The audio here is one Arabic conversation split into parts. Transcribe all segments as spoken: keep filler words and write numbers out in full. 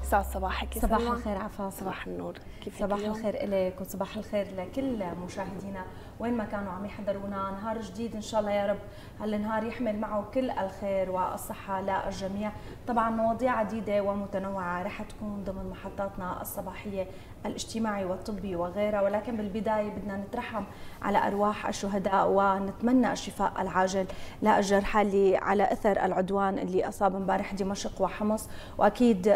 سعد صباحك يا صباح سلمى. الخير عفاف. صباح النور، كيفك صباح اليوم؟ الخير إلك وصباح الخير لكل مشاهدينا وين ما كانوا عم يحضرونا. نهار جديد ان شاء الله يا رب، هالنهار يحمل معه كل الخير والصحه للجميع. طبعا مواضيع عديده ومتنوعه رح تكون ضمن محطاتنا الصباحيه الاجتماعي والطبي وغيرها، ولكن بالبدايه بدنا نترحم على ارواح الشهداء ونتمنى الشفاء العاجل للجرحى اللي على اثر العدوان اللي اصاب امبارح دمشق وحمص. واكيد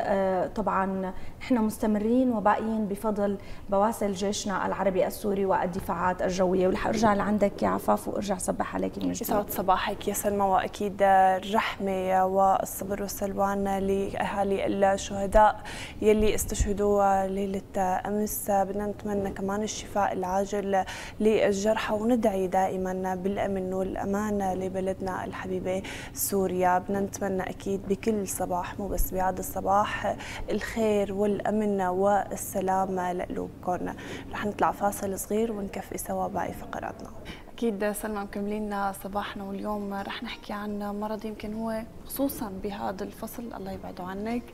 طبعا نحن مستمرين وباقيين بفضل بواسل جيشنا العربي السوري والدفاعات الجويه. ورح ارجع لعندك يا عفاف وارجع صبح عليك من جديد. يسعد صباحك يا سلمى، واكيد الرحمه والصبر والسلوان لاهالي الشهداء يلي استشهدوا ليله امس. بدنا نتمنى كمان الشفاء العاجل للجرحى وندعي دائما بالامن والامان لبلدنا الحبيبه سوريا. بدنا نتمنى اكيد بكل صباح، مو بس بهذا الصباح، الخير والامن والسلام لقلوبكم. رح نطلع فاصل صغير ونكفي سوا باقي فقراتنا. أكيد سلمى مكملين صباحنا، واليوم رح نحكي عن مرض يمكن هو خصوصا بهذا الفصل الله يبعده عنك،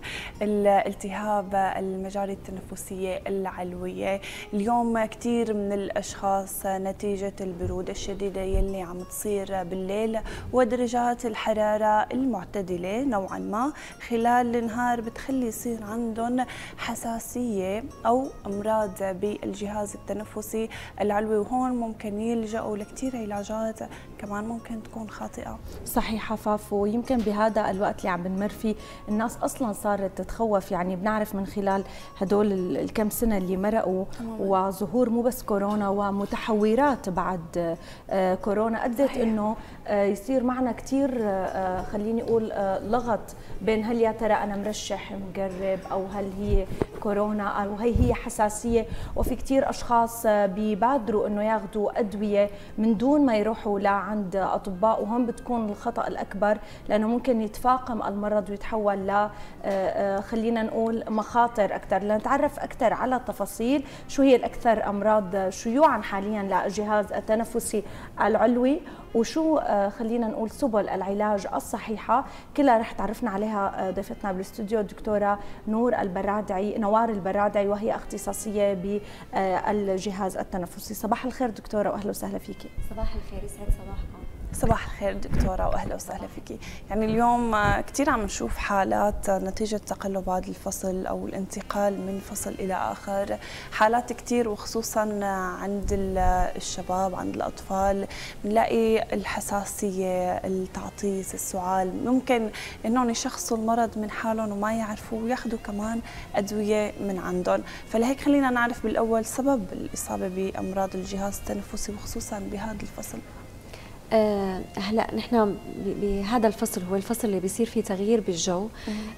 الالتهاب المجاري التنفسية العلوية. اليوم كثير من الأشخاص نتيجة البرودة الشديدة يلي عم تصير بالليل ودرجات الحرارة المعتدلة نوعا ما خلال النهار بتخلي يصير عندهم حساسية أو أمراض بالجهاز التنفسي العلوي، وهون ممكن يلجأوا كثير علاجات كمان ممكن تكون خاطئة. صحيح عفاف، ويمكن بهذا الوقت اللي عم بنمر فيه الناس اصلا صارت تتخوف. يعني بنعرف من خلال هدول الكم سنه اللي مرقوا وظهور مو بس كورونا ومتحورات بعد كورونا ادت انه يصير معنا كثير خليني اقول لغط بين هل يا ترى انا مرشح مقرب او هل هي كورونا او هي هي حساسيه. وفي كثير اشخاص بيبادروا انه ياخذوا ادويه من دون ما يروحوا لعند اطباء، وهم بتكون الخطا الاكبر لانه ممكن يتفاقم المرض ويتحول ل خلينا نقول مخاطر اكثر. لنتعرف اكثر على التفاصيل شو هي الاكثر امراض شيوعا حاليا للجهاز التنفسي العلوي وشو خلينا نقول سبل العلاج الصحيحه، كلها رح تعرفنا عليها ضيفتنا بالاستوديو الدكتوره نور البرادعي نوار البرادعي، وهي اختصاصيه بالجهاز التنفسي. صباح الخير دكتوره واهلا وسهلا فيكي. صباح الخير، يسعد صباحكم. صباح الخير دكتورة واهلا وسهلا فيكي. يعني اليوم كثير عم نشوف حالات نتيجة تقلب هذا الفصل او الانتقال من فصل الى اخر، حالات كثير وخصوصا عند الشباب عند الاطفال بنلاقي الحساسية، التعطيس، السعال، ممكن انهم يشخصوا المرض من حالهم وما يعرفوا وياخذوا كمان ادوية من عندهم. فلهيك خلينا نعرف بالاول سبب الاصابة بامراض الجهاز التنفسي وخصوصا بهذا الفصل. أه هلا نحن بهذا الفصل هو الفصل اللي بيصير فيه تغيير بالجو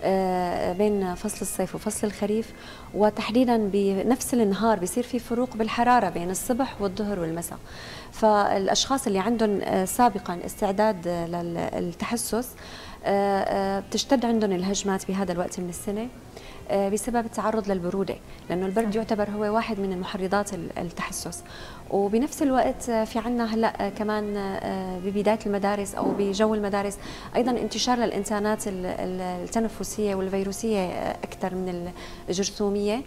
أه بين فصل الصيف وفصل الخريف، وتحديدا بنفس النهار بيصير في فروق بالحراره بين الصبح والظهر والمساء. فالاشخاص اللي عندهم سابقا استعداد للتحسس أه بتشتد عندهم الهجمات بهذا الوقت من السنه بسبب التعرض للبروده، لانه البرد يعتبر هو واحد من المحرضات التحسس. وبنفس الوقت في عندنا هلا كمان ببدايه المدارس او بجو المدارس ايضا انتشار للانسانات التنفسيه والفيروسيه اكثر من الجرثوميه.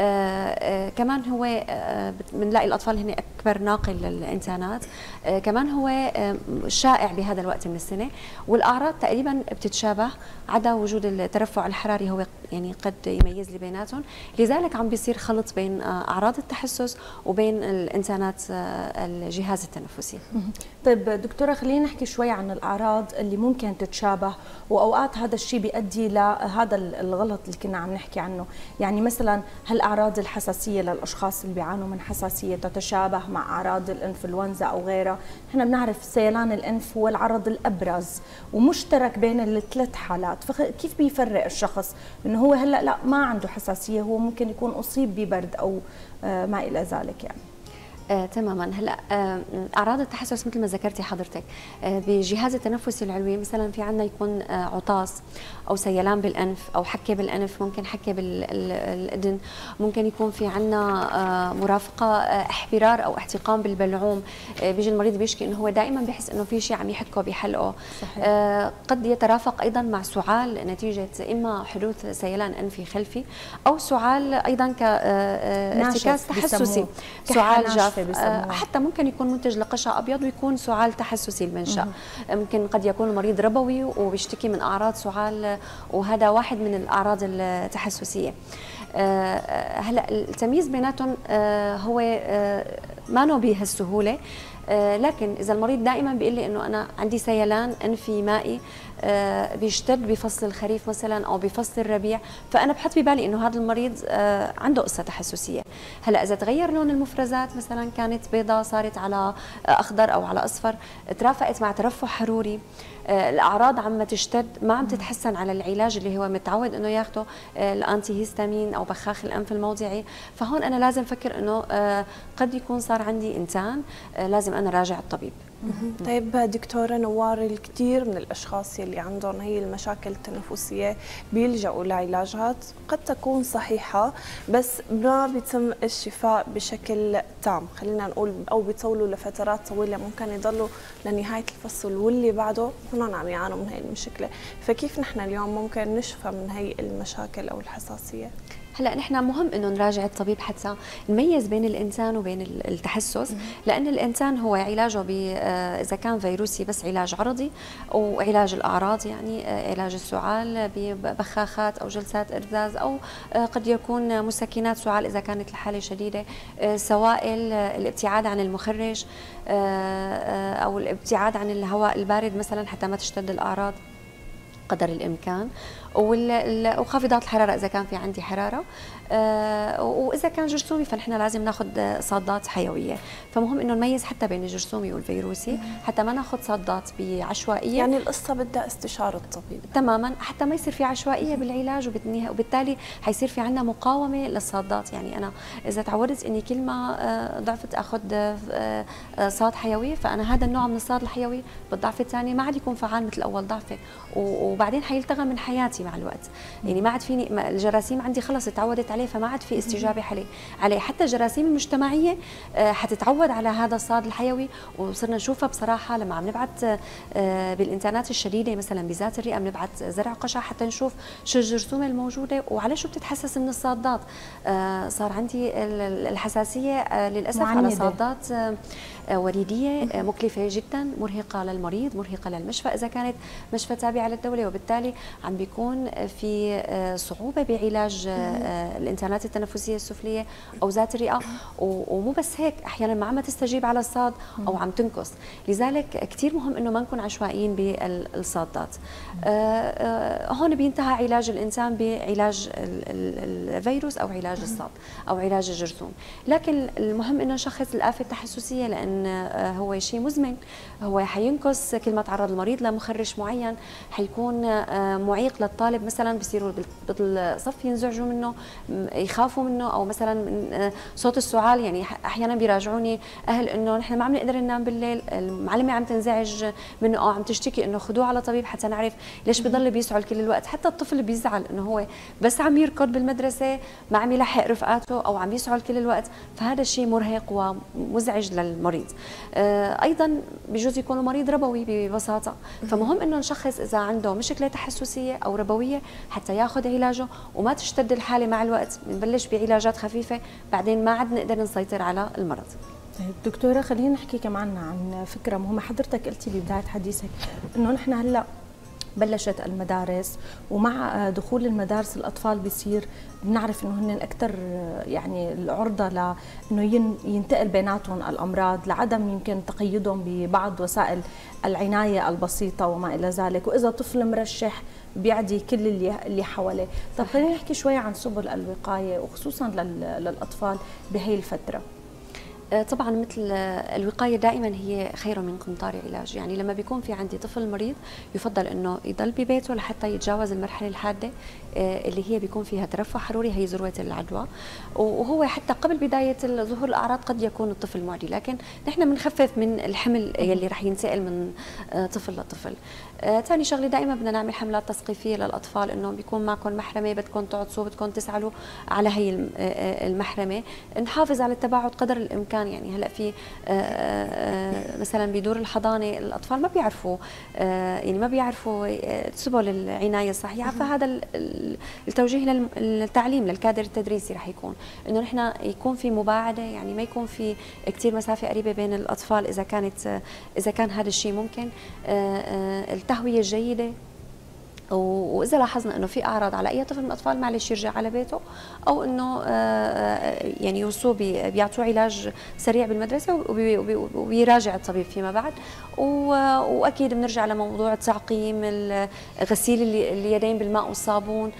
كمان هو بنلاقي الاطفال هن اكبر ناقل للانسانات، كمان هو شائع بهذا الوقت من السنه، والاعراض تقريبا بتتشابه عدا وجود الترفع الحراري هو يعني قد يميز لي بيناتهم. لذلك عم بيصير خلط بين اعراض التحسس وبين الانسانات الجهاز التنفسي. طيب دكتوره خلينا نحكي شوي عن الاعراض اللي ممكن تتشابه، واوقات هذا الشيء بيؤدي لهذا الغلط اللي كنا عم نحكي عنه. يعني مثلا هل اعراض الحساسيه للاشخاص اللي بيعانوا من حساسيه تتشابه مع اعراض الانفلونزا او غيرها؟ احنا بنعرف سيلان الانف هو العرض الابرز ومشترك بين الثلاث حالات، فكيف بيفرق الشخص انه هو هلا لا ما عنده حساسيه، هو ممكن يكون اصيب ببرد او ما الى ذلك؟ يعني آه، تماما. هلا آه، اعراض التحسس مثل ما ذكرتي حضرتك آه، بجهاز التنفسي العلوي مثلا في عندنا يكون آه، عطاس او سيلان بالانف او حكه بالانف، ممكن حكه بالاذن، ممكن يكون في عندنا آه، مرافقه آه، احبرار او احتقان بالبلعوم. آه، بيجي المريض بيشكي انه هو دائما بيحس انه في شيء عم يحكه بحلقه. صحيح. آه، قد يترافق ايضا مع سعال نتيجه اما حدوث سيلان انفي خلفي او سعال ايضا كارتكاز تحسسي، سعال جاف. آه، حتى ممكن يكون منتج لقشع ابيض ويكون سعال تحسسي المنشا. ممكن قد يكون المريض ربوي وبيشتكي من اعراض سعال، وهذا واحد من الاعراض التحسسيه. آه، هلا التمييز بيناتهم آه، هو آه، ما نو بهالسهوله، آه، لكن اذا المريض دائما بيقول لي انه انا عندي سيلان انفي مائي آه، بيشتد بفصل الخريف مثلا او بفصل الربيع، فانا بحط ببالي انه هذا المريض آه، عنده قصه تحسسيه. هلا اذا تغير لون المفرزات مثلا كانت بيضاء صارت على اخضر او على اصفر، ترافقت مع ترفع حروري، آه، الاعراض عم تشتد، ما عم تتحسن على العلاج اللي هو متعود انه ياخده آه، الانتي هيستامين او بخاخ الانف الموضعي، فهون انا لازم افكر انه آه، قد يكون صار عندي انتان، آه، لازم انا راجع الطبيب. طيب دكتورة نوار، الكثير من الأشخاص يلي عندهم هي المشاكل التنفسية بيلجأوا لعلاجات قد تكون صحيحة بس ما بيتم الشفاء بشكل تام، خلينا نقول، أو بيطولوا لفترات طويلة، ممكن يضلوا لنهاية الفصل واللي بعده هنا عم يعانوا من هي المشكلة، فكيف نحن اليوم ممكن نشفى من هي المشاكل أو الحساسية؟ هلا نحن مهم انه نراجع الطبيب حتى نميز بين الانسان وبين التحسس، لان الانسان هو علاجه اذا كان فيروسي بس علاج عرضي، وعلاج الاعراض يعني علاج السعال ببخاخات او جلسات ارزاز، او قد يكون مسكنات سعال اذا كانت الحاله شديده، سوائل، الابتعاد عن المخرج او الابتعاد عن الهواء البارد مثلا حتى ما تشتد الاعراض قدر الامكان، وخافضات الحراره اذا كان في عندي حراره، آه واذا كان جرثومي فنحن لازم ناخذ صادات حيويه، فمهم انه نميز حتى بين الجرثومي والفيروسي حتى ما ناخذ صادات بعشوائيه. يعني القصه بدها استشاره الطبيب تماما، حتى ما يصير في عشوائيه بالعلاج، وبالتالي حيصير في عندنا مقاومه للصادات. يعني انا اذا تعودت اني كل ما آه ضعفت اخذ آه صاد حيوي، فانا هذا النوع من الصاد الحيوي بالضعف الثاني ما عاد يكون فعال مثل اول ضعفه، وبعدين حيلتغى من حياتي مع الوقت. يعني ما عاد فيني، الجراثيم عندي خلص تعودت عليه فما عاد في استجابه عليه عليه حتى الجراثيم المجتمعيه حتتعود على هذا الصاد الحيوي، وصرنا نشوفها بصراحه لما عم نبعث بالانتانات الشديده مثلا بذات الرئه، بنبعث زرع قشع حتى نشوف شو الجرثومه الموجوده وعلى شو بتتحسس من الصادات. صار عندي الحساسيه للاسف معندة. على صادات وريديه مكلفه جدا، مرهقه للمريض، مرهقه للمشفى اذا كانت مشفى تابعه للدوله، وبالتالي عم بيكون في صعوبه بعلاج الانتانات التنفسيه السفليه او ذات الرئه، ومو بس هيك، احيانا ما عم تستجيب على الصاد او عم تنقص. لذلك كثير مهم انه ما نكون عشوائيين بالصادات. هون بينتهى علاج الانسان بعلاج الفيروس او علاج الصاد او علاج الجرثوم، لكن المهم انه نشخص الآفة التحسسيه، لان هو شيء مزمن، هو حينقص كل ما تعرض المريض لمخرج معين، حيكون معيق للطالب، مثلا بصيروا بالصف ينزعجوا منه، يخافوا منه، او مثلا صوت السعال. يعني احيانا بيراجعوني اهل انه نحن ما عم نقدر ننام بالليل، المعلمه عم تنزعج منه او عم تشتكي انه خذوه على طبيب حتى نعرف ليش بضل بيسعل كل الوقت. حتى الطفل بيزعل انه هو بس عم يركض بالمدرسه ما عم يلحق رفقاته او عم يسعل كل الوقت، فهذا الشيء مرهق ومزعج للمريض. ايضا بجوز يكون المريض ربوي ببساطه، فمهم انه نشخص اذا عنده مشكله تحسسيه او ربويه حتى ياخذ علاجه وما تشتد الحاله مع الوقت. بنبلش بعلاجات خفيفه بعدين ما عاد نقدر نسيطر على المرض. طيب دكتوره، خلينا نحكي كمان عن فكره مهمه. حضرتك قلتي ببدايه حديثك انه نحن هلا بلشت المدارس، ومع دخول المدارس الاطفال بيصير بنعرف انه هن اكثر يعني العرضه لانه ينتقل بيناتهم الامراض لعدم يمكن تقيدهم ببعض وسائل العنايه البسيطه وما الى ذلك، واذا طفل مرشح بيعدي كل اللي اللي حواليه. طب خلينا نحكي شوي عن سبل الوقايه وخصوصا للاطفال بهي الفتره. طبعا مثل الوقايه دائما هي خير من قنطار علاج، يعني لما بيكون في عندي طفل مريض يفضل انه يضل ببيته لحتى يتجاوز المرحله الحاده اللي هي بيكون فيها ترفع حروري، هي ذروه العدوى، وهو حتى قبل بدايه ظهور الاعراض قد يكون الطفل معدي، لكن نحن بنخفف من الحمل يلي رح ينتقل من طفل لطفل. ثاني شغله دائما بدنا نعمل حملات تثقيفيه للاطفال، انه بيكون معكم محرمه، بدكم تعطسوا، بدكم تسعلوا على هي المحرمه، نحافظ على التباعد قدر الامكان. يعني هلا في مثلا بدور الحضانه الاطفال ما بيعرفوا يعني ما بيعرفوا سبل العنايه الصحيحه، فهذا التوجيه للتعليم للكادر التدريسي رح يكون انه نحن يكون في مباعده، يعني ما يكون في كثير مسافه قريبه بين الاطفال اذا كانت اذا كان هذا الشيء ممكن. التهويه الجيده، واذا لاحظنا انه في اعراض على اي طفل من الاطفال معلش يرجع على بيته، او انه يعني يوصوه بيعطوه علاج سريع بالمدرسه وبيراجع الطبيب فيما بعد. واكيد بنرجع لموضوع التعقيم، غسيل اليدين بالماء والصابون.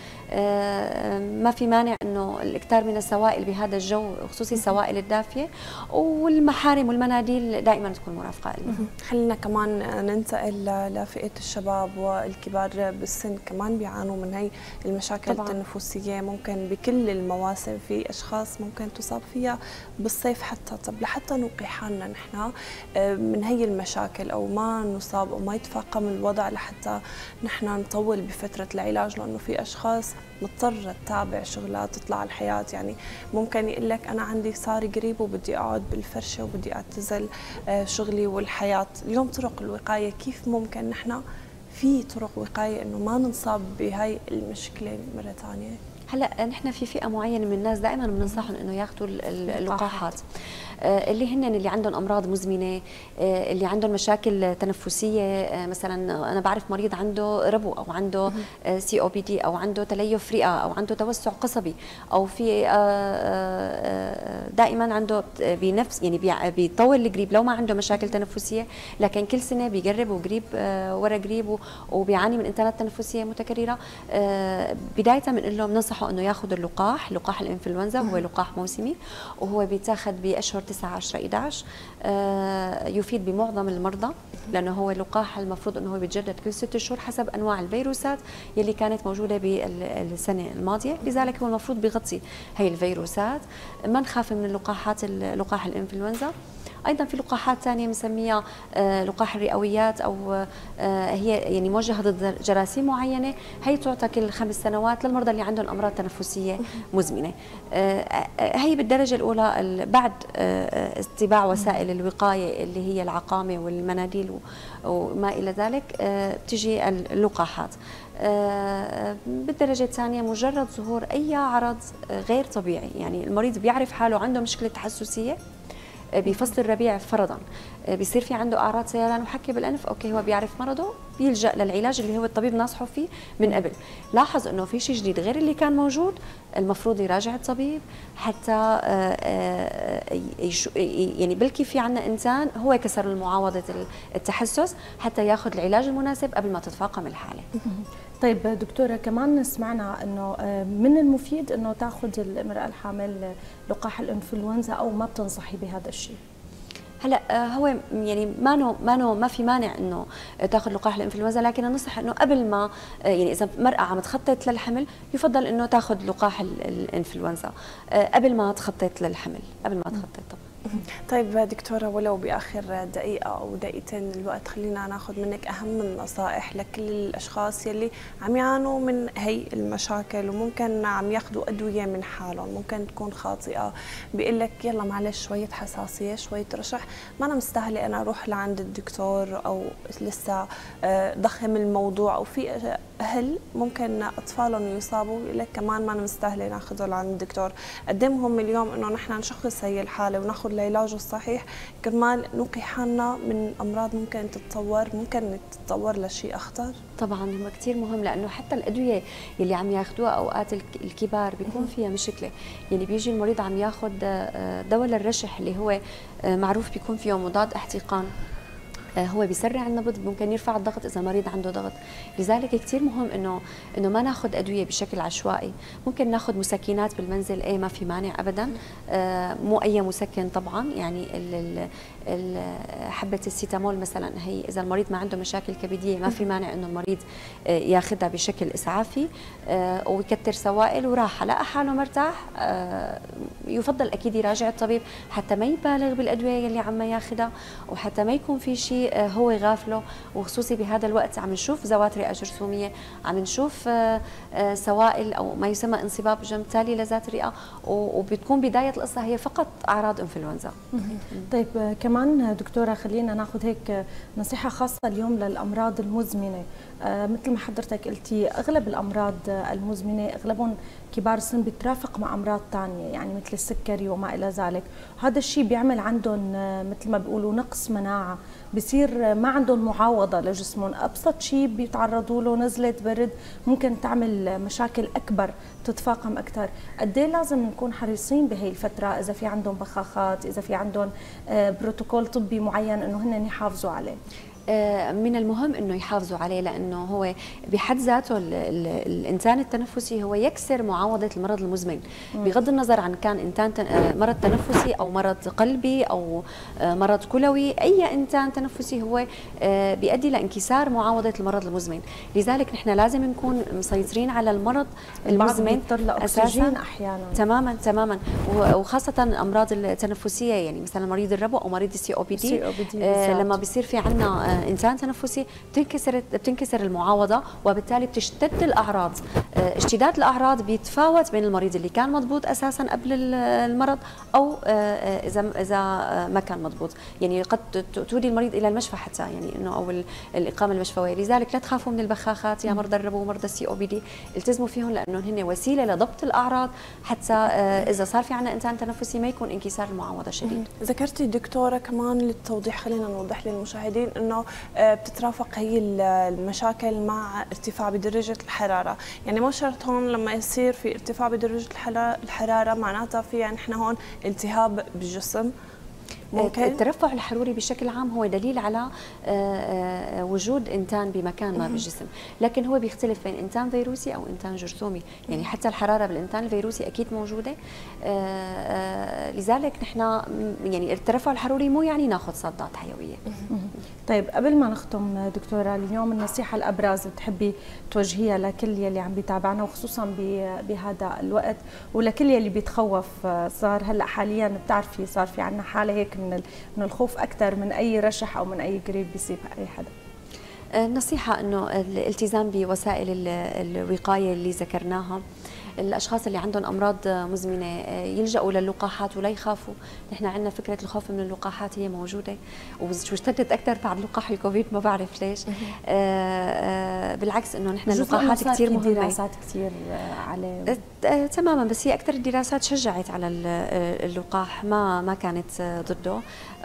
ما في مانع انه الاكثار من السوائل بهذا الجو، خصوصي السوائل الدافيه، والمحارم والمناديل دائما تكون مرافقه لنا. خلينا كمان ننتقل لفئه الشباب والكبار بالسن، كمان بيعانوا من هي المشاكل طبعاً التنفسيه، ممكن بكل المواسم، في اشخاص ممكن تصاب فيها بالصيف حتى. طب لحتى نوقي حالنا نحن من هي المشاكل او ما نصاب او ما يتفاقم الوضع لحتى نحن نطول بفتره العلاج، لانه في اشخاص مضطرة تتابع شغلها تطلع الحياة، يعني ممكن يقول لك أنا عندي صار قريب وبدي أقعد بالفرشة وبدي أعتزل شغلي والحياة. اليوم طرق الوقاية كيف ممكن نحن في طرق وقاية إنه ما ننصاب بهاي المشكلة مرة ثانية؟ هلا نحن في فئه معينه من الناس دائما بننصحهم انه ياخذوا اللقاحات، اللي هن اللي عندهم امراض مزمنه، اللي عندهم مشاكل تنفسيه. مثلا انا بعرف مريض عنده ربو، او عنده سي او بي دي، او عنده تليف رئه، او عنده توسع قصبي، او في دائما عنده بنفس يعني بيطول القريب لو ما عنده مشاكل تنفسيه، لكن كل سنه بيقرب وقريب ورا قريب وبيعاني من انتانات تنفسيه متكرره. بدايه بنقول لهم ننصحه انه ياخذ اللقاح، لقاح الانفلونزا هو لقاح موسمي، وهو بيتاخذ باشهر تسعة عشرة إحدى عشر. آه يفيد بمعظم المرضى، لانه هو لقاح المفروض انه هو بيتجدد كل ست شهور حسب انواع الفيروسات يلي كانت موجوده بالسنه الماضيه، لذلك هو المفروض بيغطي هي الفيروسات. ما نخاف من اللقاحات، لقاح الانفلونزا. ايضا في لقاحات ثانيه بنسميها آه لقاح الرئويات، او آه هي يعني موجهه ضد جراثيم معينه، هي تعطى كل خمس سنوات للمرضى اللي عندهم امراض تنفسيه مزمنه. آه هي بالدرجه الاولى بعد آه اتباع وسائل الوقايه اللي هي العقامه والمناديل وما الى ذلك، آه بتجي اللقاحات. آه بالدرجه الثانيه مجرد ظهور اي عرض غير طبيعي، يعني المريض بيعرف حاله عنده مشكله تحسسيه بفصل الربيع فرضا، بيصير في عنده اعراض سيلان وحكي بالانف، اوكي هو بيعرف مرضه، بيلجا للعلاج اللي هو الطبيب ناصحه فيه من قبل. لاحظ انه في شيء جديد غير اللي كان موجود، المفروض يراجع الطبيب حتى يعني بلكي في عندنا انسان هو كسر المعاوضه التحسس حتى ياخذ العلاج المناسب قبل ما تتفاقم الحاله. طيب دكتوره، كمان سمعنا انه من المفيد انه تاخذ المراه الحامل لقاح الانفلونزا، او ما بتنصحي بهذا الشيء؟ هلا هو يعني ما نو ما نو ما في مانع انه تاخذ لقاح الانفلونزا، لكن ننصح انه قبل ما يعني اذا المراه عم تخطط للحمل يفضل انه تاخذ لقاح الانفلونزا قبل ما تخطط للحمل، قبل ما تخطط طبعا. طيب دكتورة، ولو بآخر دقيقة أو دقيقتين الوقت، خلينا ناخذ منك أهم النصائح لكل الأشخاص يلي عم يعانوا من هي المشاكل وممكن عم ياخذوا أدوية من حالهم، ممكن تكون خاطئة، بيقول لك يلا معلش شوية حساسية شوية رشح، ما أنا مستاهلة أنا أروح لعند الدكتور، أو لسه ضخم الموضوع، أو في أهل ممكن أطفالهم يصابوا يقول لك كمان ما أنا مستاهلة ناخذهم لعند الدكتور. قدمهم اليوم إنه نحن نشخص هي الحالة وناخذ العلاج الصحيح، كرمال نوقي حالنا من امراض ممكن تتطور، ممكن تتطور لشيء اخطر. طبعا هم كثير مهم، لانه حتى الادويه اللي عم ياخذوها اوقات الكبار بيكون فيها مشكله، يعني بيجي المريض عم ياخذ دواء للرشح اللي هو معروف بيكون فيه مضاد احتقان، هو بيسرع النبض، ممكن يرفع الضغط اذا مريض عنده ضغط. لذلك كثير مهم انه انه ما ناخذ ادويه بشكل عشوائي. ممكن ناخذ مسكنات بالمنزل، اي ما في مانع ابدا، آه مو اي مسكن طبعا، يعني ال ال ال حبه السيتامول مثلا، هي اذا المريض ما عنده مشاكل كبديه ما في مانع انه المريض آه ياخذها بشكل اسعافي، آه ويكتر سوائل وراحه، لقى حاله مرتاح آه يفضل اكيد يراجع الطبيب حتى ما يبالغ بالادويه اللي عم ياخذها، وحتى ما يكون في شيء هو غافله. وخصوصي بهذا الوقت عم نشوف ذوات رئه جرثوميه، عم نشوف سوائل او ما يسمى انصباب جنب تالي لذات الرئه، وبتكون بدايه القصه هي فقط اعراض انفلونزا. طيب كمان دكتوره خلينا ناخذ هيك نصيحه خاصه اليوم للامراض المزمنه. آه مثل ما حضرتك قلتي اغلب الامراض المزمنه اغلبهم كبار السن بترافق مع امراض ثانيه، يعني مثل السكري وما الى ذلك، هذا الشيء بيعمل عندهم مثل ما بيقولوا نقص مناعه، بصير ما عندهم معاوضه لجسمهم، ابسط شيء بيتعرضوا له نزله برد ممكن تعمل مشاكل اكبر تتفاقم اكثر. قد ايه لازم نكون حريصين بهي الفتره اذا في عندهم بخاخات، اذا في عندهم بروتوكول طبي معين انه هن يحافظوا عليه؟ من المهم انه يحافظوا عليه، لانه هو بحد ذاته ال ال الانسان التنفسي هو يكسر معاوضه المرض المزمن، بغض النظر عن كان انسان مرض تنفسي او مرض قلبي او مرض كلوي، اي انسان تنفسي هو بيؤدي لانكسار معاوضه المرض المزمن. لذلك نحن لازم نكون مسيطرين على المرض المزمن اساسا احيانا. تماما تماما، وخاصه امراض التنفسيه، يعني مثلا مريض الربو او مريض السي او بي دي، لما بيصير في عندنا انسان تنفسي بتنكسر بتنكسر المعاوضه، وبالتالي بتشتد الاعراض. اشتداد الاعراض بيتفاوت بين المريض اللي كان مضبوط اساسا قبل المرض او اذا اذا ما كان مضبوط، يعني قد تودي المريض الى المشفى حتى، يعني انه او الاقامه المشفويه. لذلك لا تخافوا من البخاخات يا مرضى الربو ومرضى السي او بي دي، التزموا فيهم لانه هن وسيله لضبط الاعراض، حتى اذا صار في عندنا انسان تنفسي ما يكون انكسار المعاوضه شديد. ذكرتي دكتوره كمان للتوضيح، خلينا نوضح للمشاهدين انه بتترافق هي المشاكل مع ارتفاع بدرجة الحرارة، يعني مو شرط هون لما يصير في ارتفاع بدرجة الحرارة معناتها في نحن هون التهاب بالجسم. ممكن الترفع الحروري بشكل عام هو دليل على وجود انتان بمكان ما بالجسم، لكن هو بيختلف بين انتان فيروسي او انتان جرثومي، يعني حتى الحراره بالانتان الفيروسي اكيد موجوده. لذلك نحن يعني الترفع الحروري مو يعني ناخذ صدات حيويه. طيب قبل ما نختم دكتوره، اليوم النصيحه الابرز بتحبي توجهيها لكل يلي عم بيتابعنا وخصوصا بهذا الوقت، ولكل يلي بيتخوف؟ صار هلا حاليا بتعرفي صار في عندنا حاله هيك من من الخوف اكثر من اي رشح او من اي قريب بيصيب اي حدا. النصيحه انه الالتزام بوسائل الوقايه اللي ذكرناها. الاشخاص اللي عندهم امراض مزمنه يلجأوا للقاحات ولا يخافوا، نحن عندنا فكره الخوف من اللقاحات هي موجوده واشتدت اكثر بعد لقاح الكوفيد، ما بعرف ليش. آآ آآ بالعكس انه نحن اللقاحات كثير مهمه، دراسات كثير عليه. تماما، بس هي اكثر الدراسات شجعت على اللقاح، ما ما كانت ضده.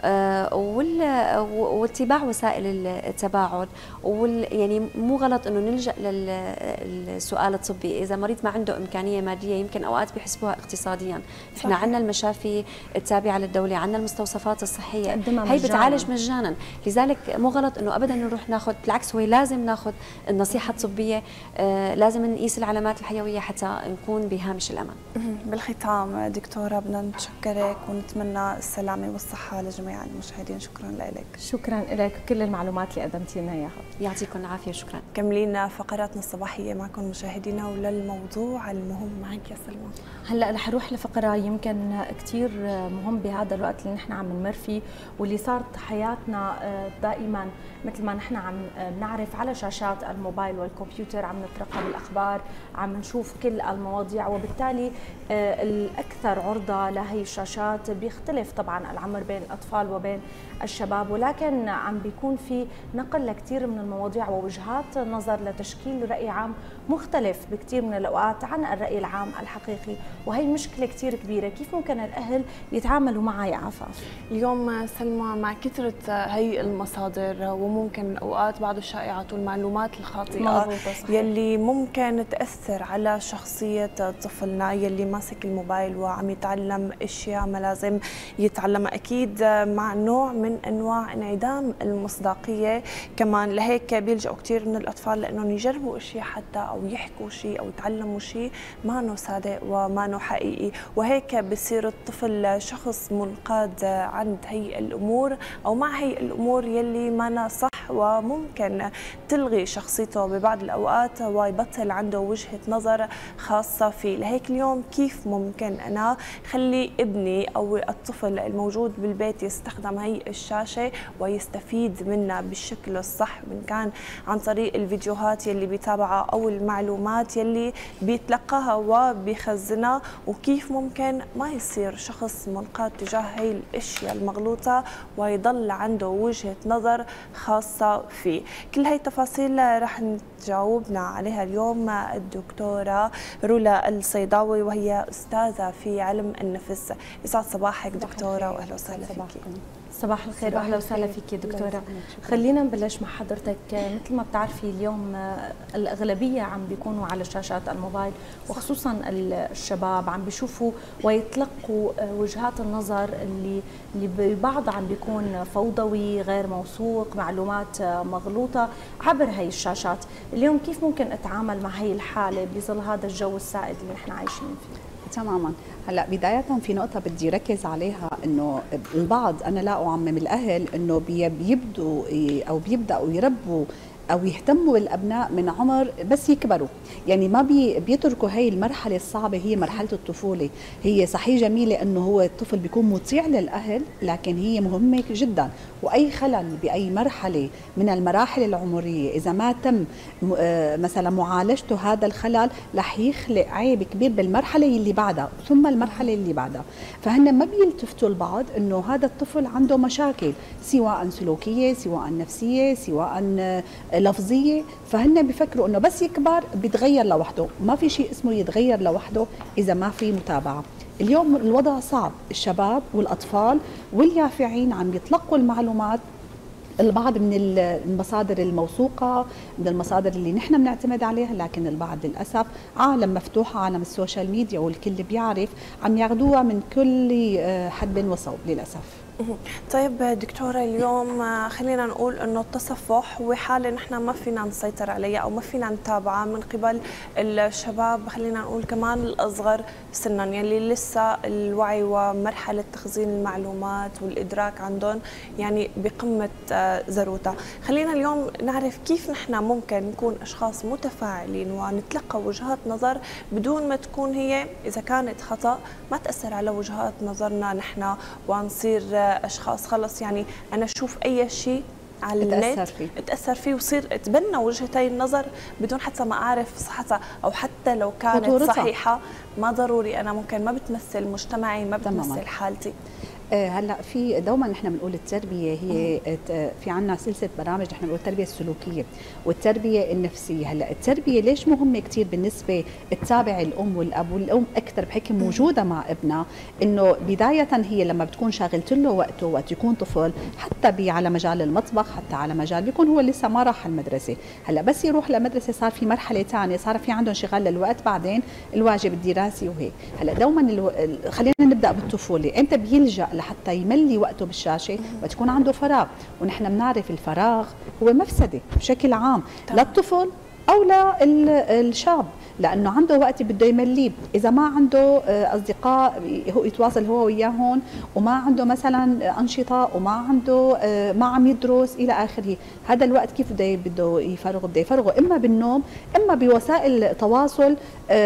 واتباع وسائل التباعد، يعني مو غلط انه نلجا للسؤال الطبي اذا مريض ما عنده امكانيه ماديه، يمكن اوقات بيحسبوها اقتصاديا. احنا عندنا المشافي التابعه للدوله، عندنا المستوصفات الصحيه هي بتعالج مجانا، لذلك مو غلط انه ابدا نروح ناخذ، بالعكس هو لازم ناخذ النصيحه الطبيه، لازم نقيس العلامات الحيويه حتى نكون بهامش الامان. بالختام دكتوره بدنا نشكرك ونتمنى السلامه والصحه لجميع المشاهدين. شكرا لك. شكرا لك كل المعلومات اللي قدمتي لنا اياها. يعطيكم العافيه. شكرا. كملينا فقراتنا الصباحيه معكم مشاهدينا، وللموضوع المهم معك يا سلمى. هلا رح اروح لفقره يمكن كثير مهم بهذا الوقت اللي نحن عم نمر فيه، واللي صارت حياتنا دائما مثل ما نحن عم نعرف على شاشات الموبايل والكمبيوتر، عم نترقب الاخبار، عم نشوف كل المواضيع، وبالتالي الاكثر عرضه لهي الشاشات بيختلف طبعا العمر بين الاطفال وبين الشباب، ولكن عم بيكون في نقل لكثير من المواضيع ووجهات نظر لتشكيل رأي عام مختلف بكثير من الأوقات عن الرأي العام الحقيقي، وهي مشكلة كثير كبيرة. كيف ممكن الأهل يتعاملوا معها يا عفاف؟ اليوم سلمى مع كثرة هي المصادر وممكن أوقات بعض الشائعات والمعلومات الخاطئة خاطئة يلي ممكن تأثر على شخصية طفلنا يلي ماسك الموبايل وعم يتعلم اشياء ما لازم يتعلمها، اكيد مع نوع من انواع انعدام المصداقية كمان. لهيك بيلجأوا كثير من الاطفال لانهم يجربوا اشياء حتى او يحكوا شيء او يتعلموا شيء ما انه صادق وما انه حقيقي، وهيك بصير الطفل شخص منقاد عند هي الامور او مع هي الامور يلي ما أنا صح، وممكن تلغي شخصيته ببعض الأوقات ويبطل عنده وجهة نظر خاصة فيه. لهيك اليوم كيف ممكن أنا خلي ابني أو الطفل الموجود بالبيت يستخدم هي الشاشة ويستفيد منها بالشكل الصح، من كان عن طريق الفيديوهات يلي بيتابعها أو المعلومات يلي بيتلقاها وبيخزنها، وكيف ممكن ما يصير شخص منقاد تجاه هي الأشياء المغلوطة ويضل عنده وجهة نظر خاصة فيه. كل هاي التفاصيل رح تجاوبنا عليها اليوم الدكتورة رولا الصيداوي، وهي أستاذة في علم النفس. يسعد صباحك دكتورة وأهلا وسهلا فيك. صباح الخير واهلا وسهلا فيك دكتوره. خلينا نبلش مع حضرتك. مثل ما بتعرفي اليوم الاغلبيه عم بيكونوا على شاشات الموبايل، وخصوصا الشباب عم بيشوفوا ويتلقوا وجهات النظر اللي اللي ببعض عم بيكون فوضوي غير موثوق، معلومات مغلوطه عبر هي الشاشات. اليوم كيف ممكن اتعامل مع هي الحاله بظل هذا الجو السائد اللي نحن عايشين فيه؟ تماما. هلا بدايه في نقطه بدي ركز عليها، انه البعض، انا لا اعمم الأهل، انه بيبدوا او بيبداوا يربوا او يهتموا بالابناء من عمر بس يكبروا، يعني ما بي بيتركوا هي المرحله الصعبه، هي مرحله الطفوله. هي صحيح جميله انه هو الطفل بيكون مطيع للاهل، لكن هي مهمه جدا، واي خلل باي مرحله من المراحل العمريه اذا ما تم مثلا معالجته هذا الخلل رح يخلق عيب كبير بالمرحله اللي بعدها ثم المرحله اللي بعدها. فهن ما بيلتفتوا البعض انه هذا الطفل عنده مشاكل سواء سلوكيه سواء نفسيه سواء لفظيه، فهن بيفكروا انه بس يكبر بيتغير لوحده. ما في شيء اسمه يتغير لوحده اذا ما في متابعه. اليوم الوضع صعب، الشباب والاطفال واليافعين عم يتلقوا المعلومات البعض من المصادر الموثوقه، من المصادر اللي نحن بنعتمد عليها، لكن البعض للاسف عالم مفتوح، عالم السوشيال ميديا والكل بيعرف، عم ياخذوها من كل حد وصوب للاسف. طيب دكتورة، اليوم خلينا نقول انه التصفح هو حالة نحن ما فينا نسيطر عليها او ما فينا نتابعها من قبل الشباب، خلينا نقول كمان الاصغر سنا، يلي لسه الوعي ومرحلة تخزين المعلومات والادراك عندهم يعني بقمة ذروتها. خلينا اليوم نعرف كيف نحن ممكن نكون اشخاص متفاعلين ونتلقى وجهات نظر بدون ما تكون هي اذا كانت خطأ ما تأثر على وجهات نظرنا نحن ونصير اشخاص خلص يعني انا اشوف اي شيء على النت اتاثر فيه وصير اتبنى وجهتي النظر بدون حتى ما اعرف صحتها، او حتى لو كانت صحيحه ما ضروري انا ممكن ما بتمثل مجتمعي ما بتمثل حالتي. هلا في دوما نحن بنقول التربيه هي في عندنا سلسله برامج نحن بنقول التربيه السلوكيه والتربيه النفسيه. هلا التربيه ليش مهمه كثير بالنسبه تتابع الام والاب، والام اكثر بحكم موجوده مع ابنها، انه بدايه هي لما بتكون شاغلت له وقته وقت يكون طفل، حتى على مجال المطبخ حتى على مجال بيكون هو لسه ما راح المدرسه، هلا بس يروح لمدرسه صار في مرحله ثانيه، صار في عنده انشغال للوقت بعدين الواجب الدراسي وهيك. هلا دوما الو... خلينا نبدا بالطفوله، امتى بيلجا لحتى يملي وقته بالشاشه؟ وتكون عنده فراغ، ونحن بنعرف الفراغ هو مفسده بشكل عام للطفل او للشاب، لانه عنده وقت بده يمليه. اذا ما عنده اصدقاء هو يتواصل هو وياهم، وما عنده مثلا انشطه، وما عنده ما عم يدرس الى اخره، هذا الوقت كيف بده بده يفرغه؟ بده يفرغه اما بالنوم اما بوسائل تواصل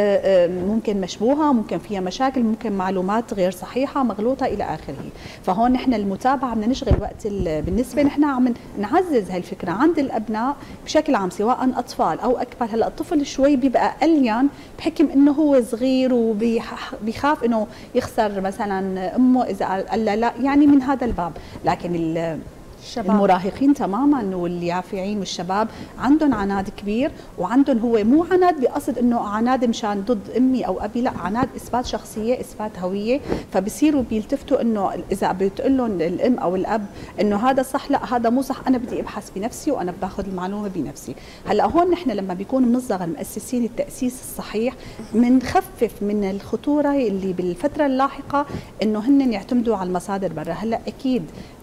ممكن مشبوهه، ممكن فيها مشاكل، ممكن معلومات غير صحيحه مغلوطه الى اخره. فهون نحن المتابعه بدنا نشغل وقت بالنسبه نحن عم نعزز هاي الفكره عند الابناء بشكل عام سواء اطفال او اكبر. هلا الطفل شوي بيبقى الين بحكم انه هو صغير وبيخاف انه يخسر مثلا امه اذا قال لا لا، يعني من هذا الباب. لكن الشباب. المراهقين تماما واليافعين والشباب عندهم عناد كبير، وعندهم هو مو عناد بقصد انه عناد مشان ضد امي او ابي، لا، عناد اثبات شخصيه، اثبات هويه. فبصيروا بيلتفتوا انه اذا بتقول لهم الام او الاب انه هذا صح، لا هذا مو صح، انا بدي ابحث بنفسي وانا باخذ المعلومه بنفسي. هلا هون نحن لما بيكون من الصغر مؤسسين التاسيس الصحيح بنخفف من الخطوره اللي بالفتره اللاحقه انه هن يعتمدوا على المصادر برا. هلا اكيد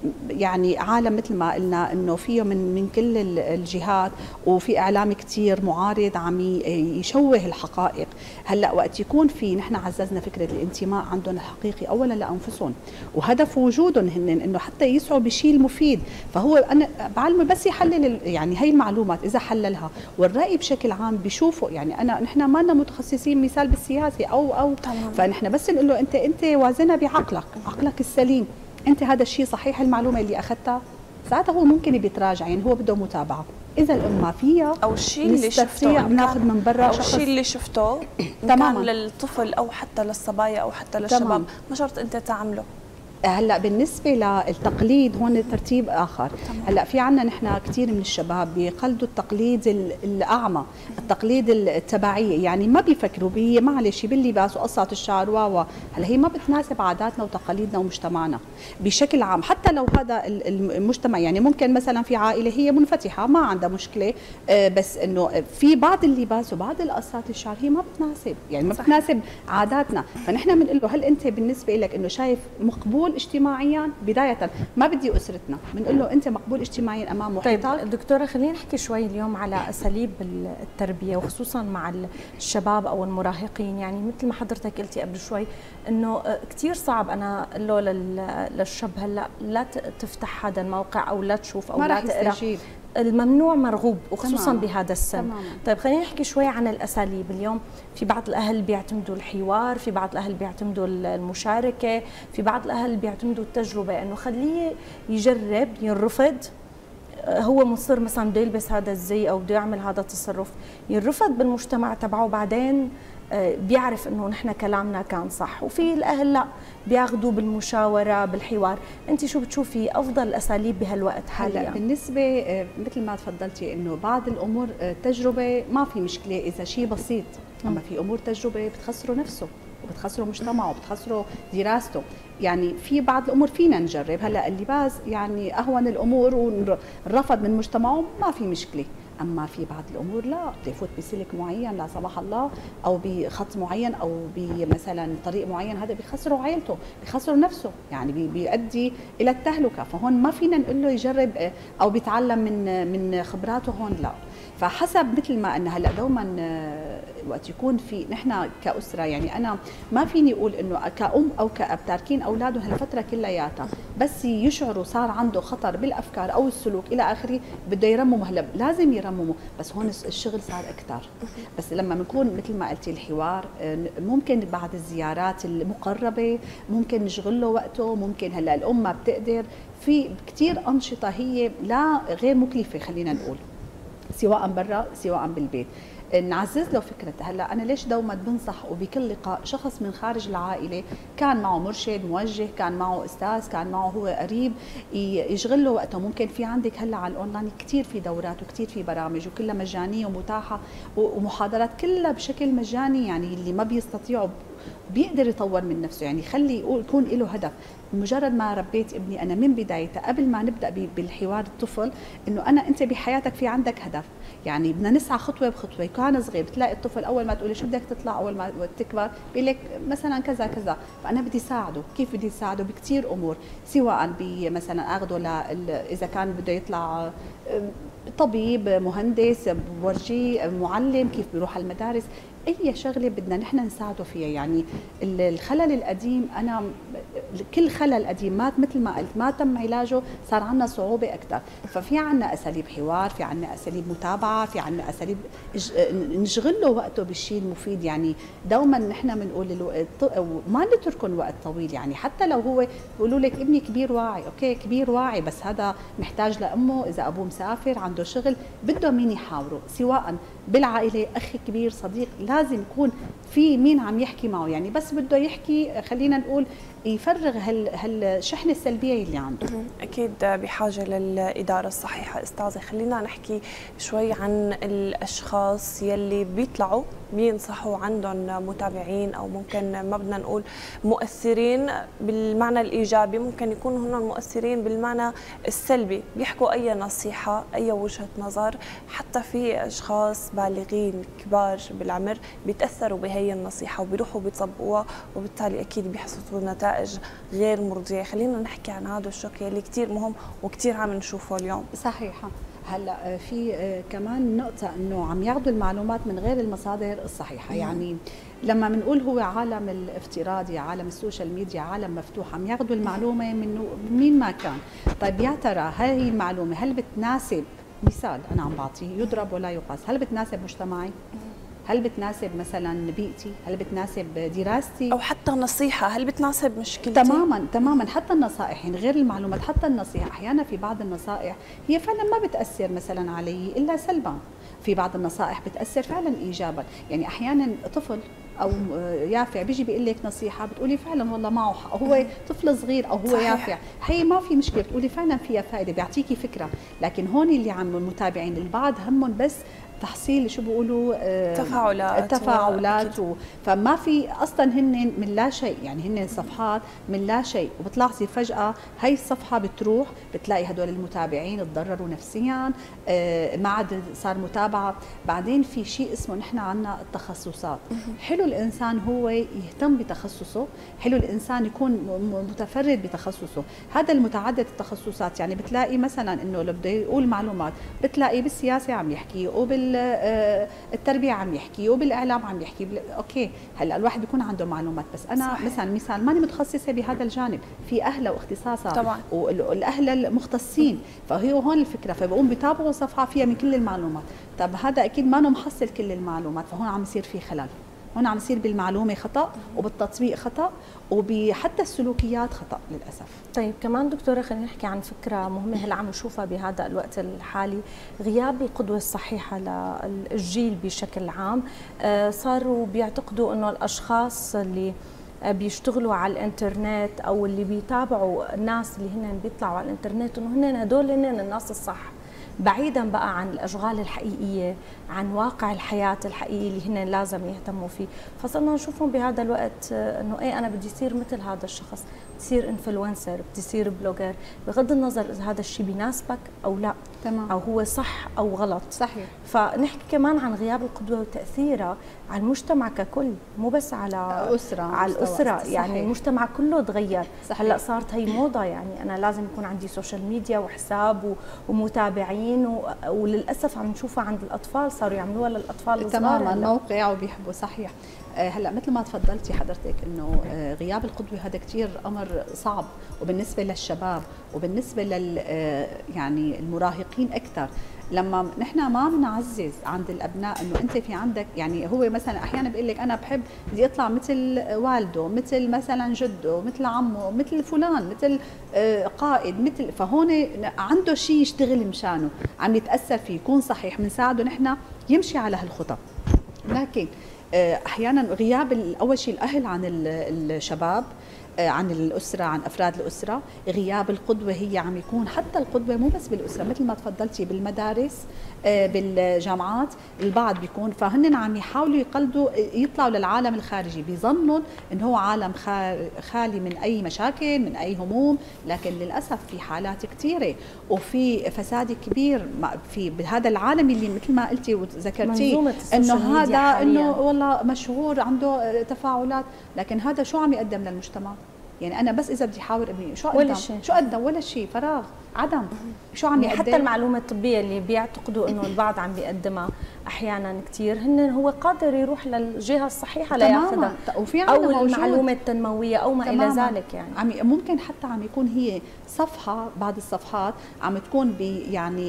يعني عالم مثل ما قلنا انه فيه من من كل الجهات، وفي اعلام كثير معارض عم يشوه الحقائق. هلا وقت يكون في نحن عززنا فكره الانتماء عندهم الحقيقي اولا لانفسهم، وهدف وجودهم هن انه حتى يسعوا بشيء المفيد. فهو انا بعلمه بس يحلل يعني هي المعلومات، اذا حللها والراي بشكل عام بيشوفوا. يعني انا نحن ما لنا متخصصين مثال بالسياسه او او طبعا. فنحن بس نقول له انت انت وازنها بعقلك، عقلك السليم، انت هذا الشيء صحيح المعلومه اللي اخذتها، ساعتها هو ممكن بيتراجع. يعني هو بده متابعه، اذا الام ما فيها او الشيء اللي شفته بناخذ من برا، او الشيء اللي شفته كان للطفل او حتى للصبايا او حتى للشباب، تمام. ما شرط انت تعمله. هلا بالنسبه للتقليد هون ترتيب اخر. هلا في عندنا نحن كثير من الشباب بيقلدوا التقليد الاعمى، التقليد التبعيه، يعني ما بيفكروا بيه معلش باللباس وقصات الشعر و هلا هي ما بتناسب عاداتنا وتقاليدنا ومجتمعنا بشكل عام. حتى لو هذا المجتمع يعني ممكن مثلا في عائله هي منفتحه ما عندها مشكله، بس انه في بعض اللباس وبعض القصات الشعر هي ما بتناسب، يعني ما بتناسب عاداتنا. فنحن بنقول له هل انت بالنسبه لك انه شايف مقبول اجتماعيا؟ بدايه ما بدي اسرتنا، بنقول له انت مقبول اجتماعيا امام محيطك. طيب دكتوره خلينا نحكي شوي اليوم على اساليب التربيه وخصوصا مع الشباب او المراهقين. يعني مثل ما حضرتك قلتي قبل شوي انه كثير صعب انا اقول له للشاب هلا لا تفتح هذا الموقع او لا تشوف او ما لا تقرا، الممنوع مرغوب وخصوصا تمام. بهذا السن تمام. طيب خلينا نحكي شوي عن الاساليب. اليوم في بعض الاهل بيعتمدوا الحوار، في بعض الاهل بيعتمدوا المشاركه، في بعض الاهل بيعتمدوا التجربه، انه خليه يجرب، ينرفض، هو مصر مثلا بده يلبس هذا الزي او بده يعمل هذا التصرف، ينرفض بالمجتمع تبعه، بعدين بيعرف انه نحن كلامنا كان صح. وفي الاهل لا، بياخذوا بالمشاوره بالحوار. انت شو بتشوفي افضل الاساليب بهالوقت حاليا؟ هلا بالنسبه مثل ما تفضلتي انه بعض الامور تجربه ما في مشكله اذا شيء بسيط، اما في امور تجربه بتخسره نفسه وبتخسره مجتمعه وبتخسره دراسته. يعني في بعض الامور فينا نجرب. هلا اللباس يعني اهون الامور والرفض من مجتمعه ما في مشكله، اما في بعض الامور لا، بده يفوت بسلك معين لا سمح الله او بخط معين او بمثلا طريق معين، هذا بيخسره عائلته، بيخسره نفسه، يعني بيؤدي الى التهلكه. فهون ما فينا نقول له يجرب او بيتعلم من من خبراته، هون لا. فحسب مثل ما أن هلا دوما وقت يكون في نحن كأسرة، يعني أنا ما فيني أقول إنه كأم أو كأب تاركين أولادهم هالفترة كلياتها، بس يشعروا صار عنده خطر بالأفكار أو السلوك إلى آخره بده يرمموا. هلا لازم يرمموا، بس هون الشغل صار أكثر. بس لما بنكون مثل ما قلتي الحوار، ممكن بعد الزيارات المقربة ممكن نشغل له وقته، ممكن هلا الأم ما بتقدر، في كثير أنشطة هي لا غير مكلفة خلينا نقول، سواء برا سواء بالبيت. نعزز له فكرة. هلا أنا ليش دوما بنصح وبكل لقاء شخص من خارج العائلة كان معه مرشد موجه، كان معه أستاذ، كان معه هو قريب، يشغل له وقته. ممكن في عندك هلا على الأونلاين كثير في دورات وكثير في برامج وكلها مجانية ومتاحة، ومحاضرات كلها بشكل مجاني، يعني اللي ما بيستطيعوا بيقدر يطور من نفسه. يعني خلي يكون له هدف. مجرد ما ربيت ابني انا من بدايته قبل ما نبدا بالحوار الطفل، انه انا انت بحياتك في عندك هدف، يعني بدنا نسعى خطوه بخطوه. كان صغير بتلاقي الطفل اول ما تقولي شو بدك تطلع، اول ما تكبر بيقول لك مثلا كذا كذا، فانا بدي ساعده. كيف بدي ساعده؟ بكثير امور، سواء مثلا اخذه ل اذا كان بده يطلع طبيب، مهندس، بورجيه معلم، كيف بيروح على المدارس، اي شغله بدنا نحن نساعده فيها. يعني الخلل القديم، انا كل خلل قديم مات مثل ما قلت ما تم علاجه صار عندنا صعوبه اكثر. ففي عندنا اساليب حوار، في عندنا اساليب متابعه، في عندنا اساليب نشغل له وقته بالشيء المفيد. يعني دوما نحن بنقول له ما نتركهم وقت طويل، يعني حتى لو هو بيقولوا لك ابني كبير واعي، اوكي كبير واعي، بس هذا محتاج لامه، اذا ابوه مسافر عنده شغل بده مين يحاوره، سواء بالعائله، اخ كبير، صديق، لازم يكون في مين عم يحكي معه، يعني بس بده يحكي خلينا نقول يفرغ هال هالشحنه السلبيه اللي عنده. اكيد بحاجه للاداره الصحيحه. استاذه خلينا نحكي شوي عن الاشخاص يلي بيطلعوا بينصحوا عندهم متابعين، او ممكن ما بدنا نقول مؤثرين بالمعنى الايجابي، ممكن يكونوا هن مؤثرين بالمعنى السلبي، بيحكوا اي نصيحه اي وجهه نظر. حتى في اشخاص بالغين كبار بالعمر بيتاثروا بهي النصيحه وبيروحوا بيطبقوها، وبالتالي اكيد بيحصلوا نتائج غير مرضيه. خلينا نحكي عن هذا الشق اللي كثير مهم وكثير عم نشوفه اليوم. صحيحه. هلا في كمان نقطه انه عم ياخذوا المعلومات من غير المصادر الصحيحه، مم. يعني لما بنقول هو عالم الافتراضي، عالم السوشيال ميديا، عالم مفتوح، عم ياخذوا المعلومه من مين ما كان. طيب يا ترى هاي المعلومه هل بتناسب، مثال انا عم بعطيه يضرب ولا يقاس، هل بتناسب مجتمعي؟ هل بتناسب مثلا بيئتي؟ هل بتناسب دراستي؟ او حتى نصيحه هل بتناسب مشكلتي؟ تماما تماما. حتى النصائح يعني غير المعلومات، حتى النصيحه احيانا في بعض النصائح هي فعلا ما بتاثر مثلا علي الا سلبا، في بعض النصائح بتاثر فعلا ايجابا. يعني احيانا طفل او يافع بيجي بيقول لك نصيحه بتقولي فعلا والله معه حق، هو طفل صغير او هو صحيح. يافع، هي ما في مشكله، بتقولي فعلا فيها فائده، بيعطيكي فكره. لكن هون اللي عم المتابعين البعض همهم بس تحصيل شو بيقولوا آه تفاعلات تفاعلات و... فما في اصلا هن من لا شيء، يعني هن صفحات من لا شيء، وبتلاحظي فجاه هي الصفحه بتروح بتلاقي هدول المتابعين تضرروا نفسيا، آه ما عاد صار متابعه. بعدين في شيء اسمه نحن عندنا التخصصات. حلو الانسان هو يهتم بتخصصه، حلو الانسان يكون متفرد بتخصصه. هذا المتعدد التخصصات يعني بتلاقي مثلا انه لو بده يقول معلومات بتلاقي بالسياسه عم يحكي، وبال التربيه عم يحكي، وبالاعلام عم يحكي. اوكي هلا الواحد بيكون عنده معلومات، بس انا صحيح. مثلا مثال ماني متخصصه بهذا الجانب، في اهلها واختصاصها طبعا، والاهل المختصين، فهي هون الفكره. فبقوم بيتابعوا صفحه فيها من كل المعلومات. طب هذا اكيد ما محصل كل المعلومات، فهون عم يصير في خلل، هون عم يصير بالمعلومه خطا وبالتطبيق خطا وبحتى السلوكيات خطا للاسف. طيب كمان دكتوره خلينا نحكي عن فكره مهمه هلا عم نشوفها بهذا الوقت الحالي، غياب القدوه الصحيحه للجيل بشكل عام. آه صاروا بيعتقدوا انه الاشخاص اللي بيشتغلوا على الانترنت او اللي بيتابعوا الناس اللي هن بيطلعوا على الانترنت انه هن هدول هن الناس الصح، بعيدا بقى عن الاشغال الحقيقيه، عن واقع الحياه الحقيقي اللي هن لازم يهتموا فيه. فصرنا نشوفهم بهذا الوقت انه ايه انا بدي يصير مثل هذا الشخص، بدي يصير انفلونسر، بدي يصير بلوجر، بغض النظر اذا هذا الشيء بيناسبك او لا، تمام. او هو صح او غلط. صحيح. فنحكي كمان عن غياب القدوه وتاثيرها على المجتمع ككل، مو بس على أسرة، على الاسره. صحيح. يعني المجتمع كله تغير. صحيح. هلا صارت هي موضه، يعني انا لازم يكون عندي سوشيال ميديا وحساب ومتابعين و... وللاسف عم نشوفها عند الاطفال، صاروا يعملوها للاطفال الصغار تماما، موقع وبيحبوا. صحيح. هلا مثل ما تفضلتي حضرتك انه غياب القدوه هذا كثير امر صعب، وبالنسبه للشباب وبالنسبه لل يعني المراهقين اكثر. لما نحن ما بنعزز عند الابناء انه انت في عندك، يعني هو مثلا احيانا بيقول لك انا بحب بدي اطلع مثل والده، مثل مثلا جده، مثل عمه، مثل فلان، مثل قائد، مثل، فهون عنده شيء يشتغل مشانه، عم يتاثر فيه، يكون صحيح، بنساعده نحن يمشي على هالخطى. لكن احيانا غياب اول شيء الاهل عن الشباب، عن الأسرة، عن أفراد الأسرة، غياب القدوة هي عم يكون، حتى القدوة مو بس بالأسرة، مثل ما تفضلتي بالمدارس، بالجامعات، البعض بيكون فهن عم يحاولوا يقلدوا، يطلعوا للعالم الخارجي بيظنوا إنه هو عالم خالي من أي مشاكل، من أي هموم، لكن للأسف في حالات كثيرة وفي فساد كبير في بهذا العالم اللي مثل ما قلتي وذكرتي إنه هذا إنه والله مشهور عنده تفاعلات، لكن هذا شو عم يقدم للمجتمع؟ يعني انا بس اذا بدي احاور ابني شو قدم؟ شو قدم؟ ولا شيء، فراغ، عدم. شو عم يقدم؟ حتى المعلومه الطبيه اللي بيعتقدوا انه البعض عم بيقدمها احيانا كثير، هن هو قادر يروح للجهه الصحيحه لياخذها، او المعلومه التنمويه او ما الى ذلك. يعني عم ممكن حتى عم يكون هي صفحه، بعض الصفحات عم تكون ب يعني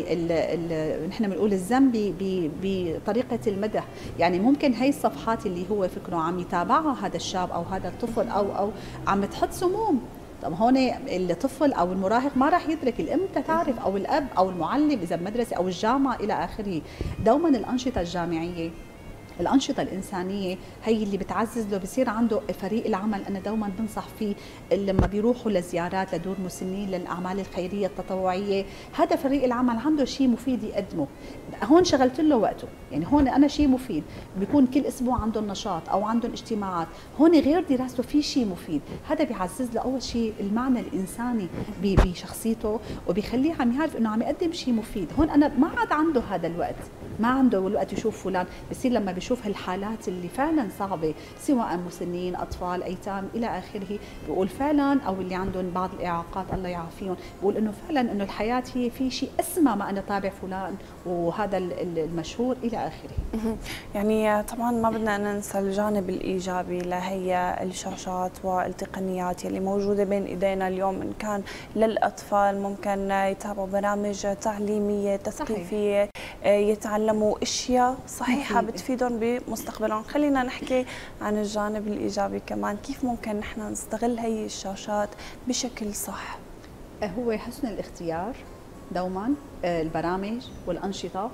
نحن بنقول الذم بطريقه المدح، يعني ممكن هي الصفحات اللي هو فكره عم يتابعها هذا الشاب او هذا الطفل او او عم تحط سموم طب هون الطفل او المراهق ما راح يدرك، الام تعرف او الاب او المعلم اذا بمدرسه او الجامعه الى اخره. دوما الانشطه الجامعيه، الأنشطة الإنسانية هي اللي بتعزز له، بصير عنده فريق العمل. أنا دوما بنصح فيه لما بيروحوا لزيارات لدور مسنين، للأعمال الخيرية التطوعية، هذا فريق العمل عنده شيء مفيد يقدمه، هون شغلت له وقته. يعني هون أنا شيء مفيد، بيكون كل أسبوع عندهم نشاط أو عندهم اجتماعات، هون غير دراسته في شيء مفيد. هذا بيعزز له أول شيء المعنى الإنساني بشخصيته، وبيخليه عم يعرف إنه عم يقدم شيء مفيد. هون أنا ما عاد عنده هذا الوقت، ما عنده الوقت يشوف فلان. بصير لما بيشوف هالحالات اللي فعلا صعبه، سواء مسنين، اطفال، ايتام الى اخره، بيقول فعلا، او اللي عندهم بعض الاعاقات الله يعافيهم، بيقول انه فعلا انه الحياه هي في شيء اسمى ما انا تابع فلان وهذا المشهور الى اخره. يعني طبعا ما بدنا ننسى الجانب الايجابي لهي الشاشات والتقنيات اللي موجوده بين ايدينا اليوم، ان كان للاطفال ممكن يتابعوا برامج تعليميه تثقيفيه، يتعلموا اشياء صحيحه بتفيدهم بمستقبلهم. خلينا نحكي عن الجانب الايجابي كمان، كيف ممكن نحن نستغل هي الشاشات بشكل صح؟ هو حسن الاختيار دوما، البرامج والانشطه،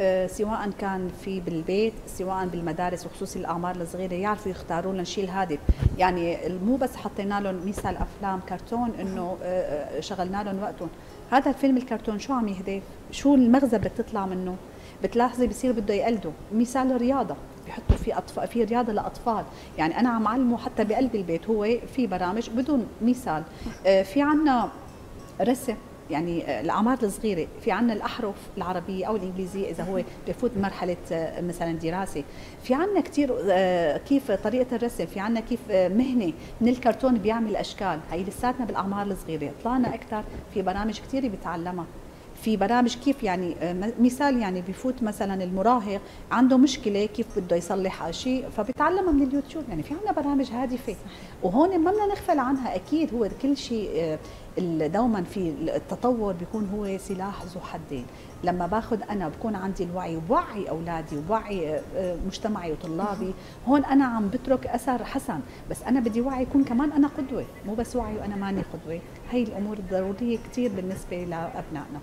سواء كان في بالبيت سواء بالمدارس، وخصوصي الاعمار الصغيره يعرفوا يختاروا لنا الشيء الهادف. يعني مو بس حطينا لهم مثال افلام كرتون انه شغلنا لهم وقتهم، هذا الفيلم الكرتون شو عم يهدف؟ شو المغزى بدك تطلع منه؟ بتلاحظي بصير بده يقلدوا. مثال الرياضه، بيحطوا في اطفال في رياضه لاطفال، يعني انا عم علمه حتى بقلب البيت، هو في برامج بدون مثال. في عنا رسم، يعني الاعمار الصغيره، في عنا الاحرف العربيه او الانجليزيه اذا هو بفوت مرحله مثلا دراسه، في عنا كثير كيف طريقه الرسم، في عنا كيف مهنه من الكرتون بيعمل اشكال. هي لساتنا بالاعمار الصغيره، طلعنا اكثر في برامج كثير بيتعلمها. في برامج كيف يعني مثال، يعني بفوت مثلا المراهق عنده مشكله كيف بده يصلح شيء فبيتعلمها من اليوتيوب. يعني في عنا برامج هادفه، وهون ما بدنا نغفل عنها. اكيد هو كل شيء دوما في التطور بيكون هو سلاح ذو حدين. لما باخذ انا بكون عندي الوعي وبوعي اولادي وبوعي مجتمعي وطلابي، هون انا عم بترك اثر حسن. بس انا بدي وعي يكون كمان انا قدوه، مو بس وعي وانا ماني قدوه. هي الامور الضروريه كثير بالنسبه لابنائنا.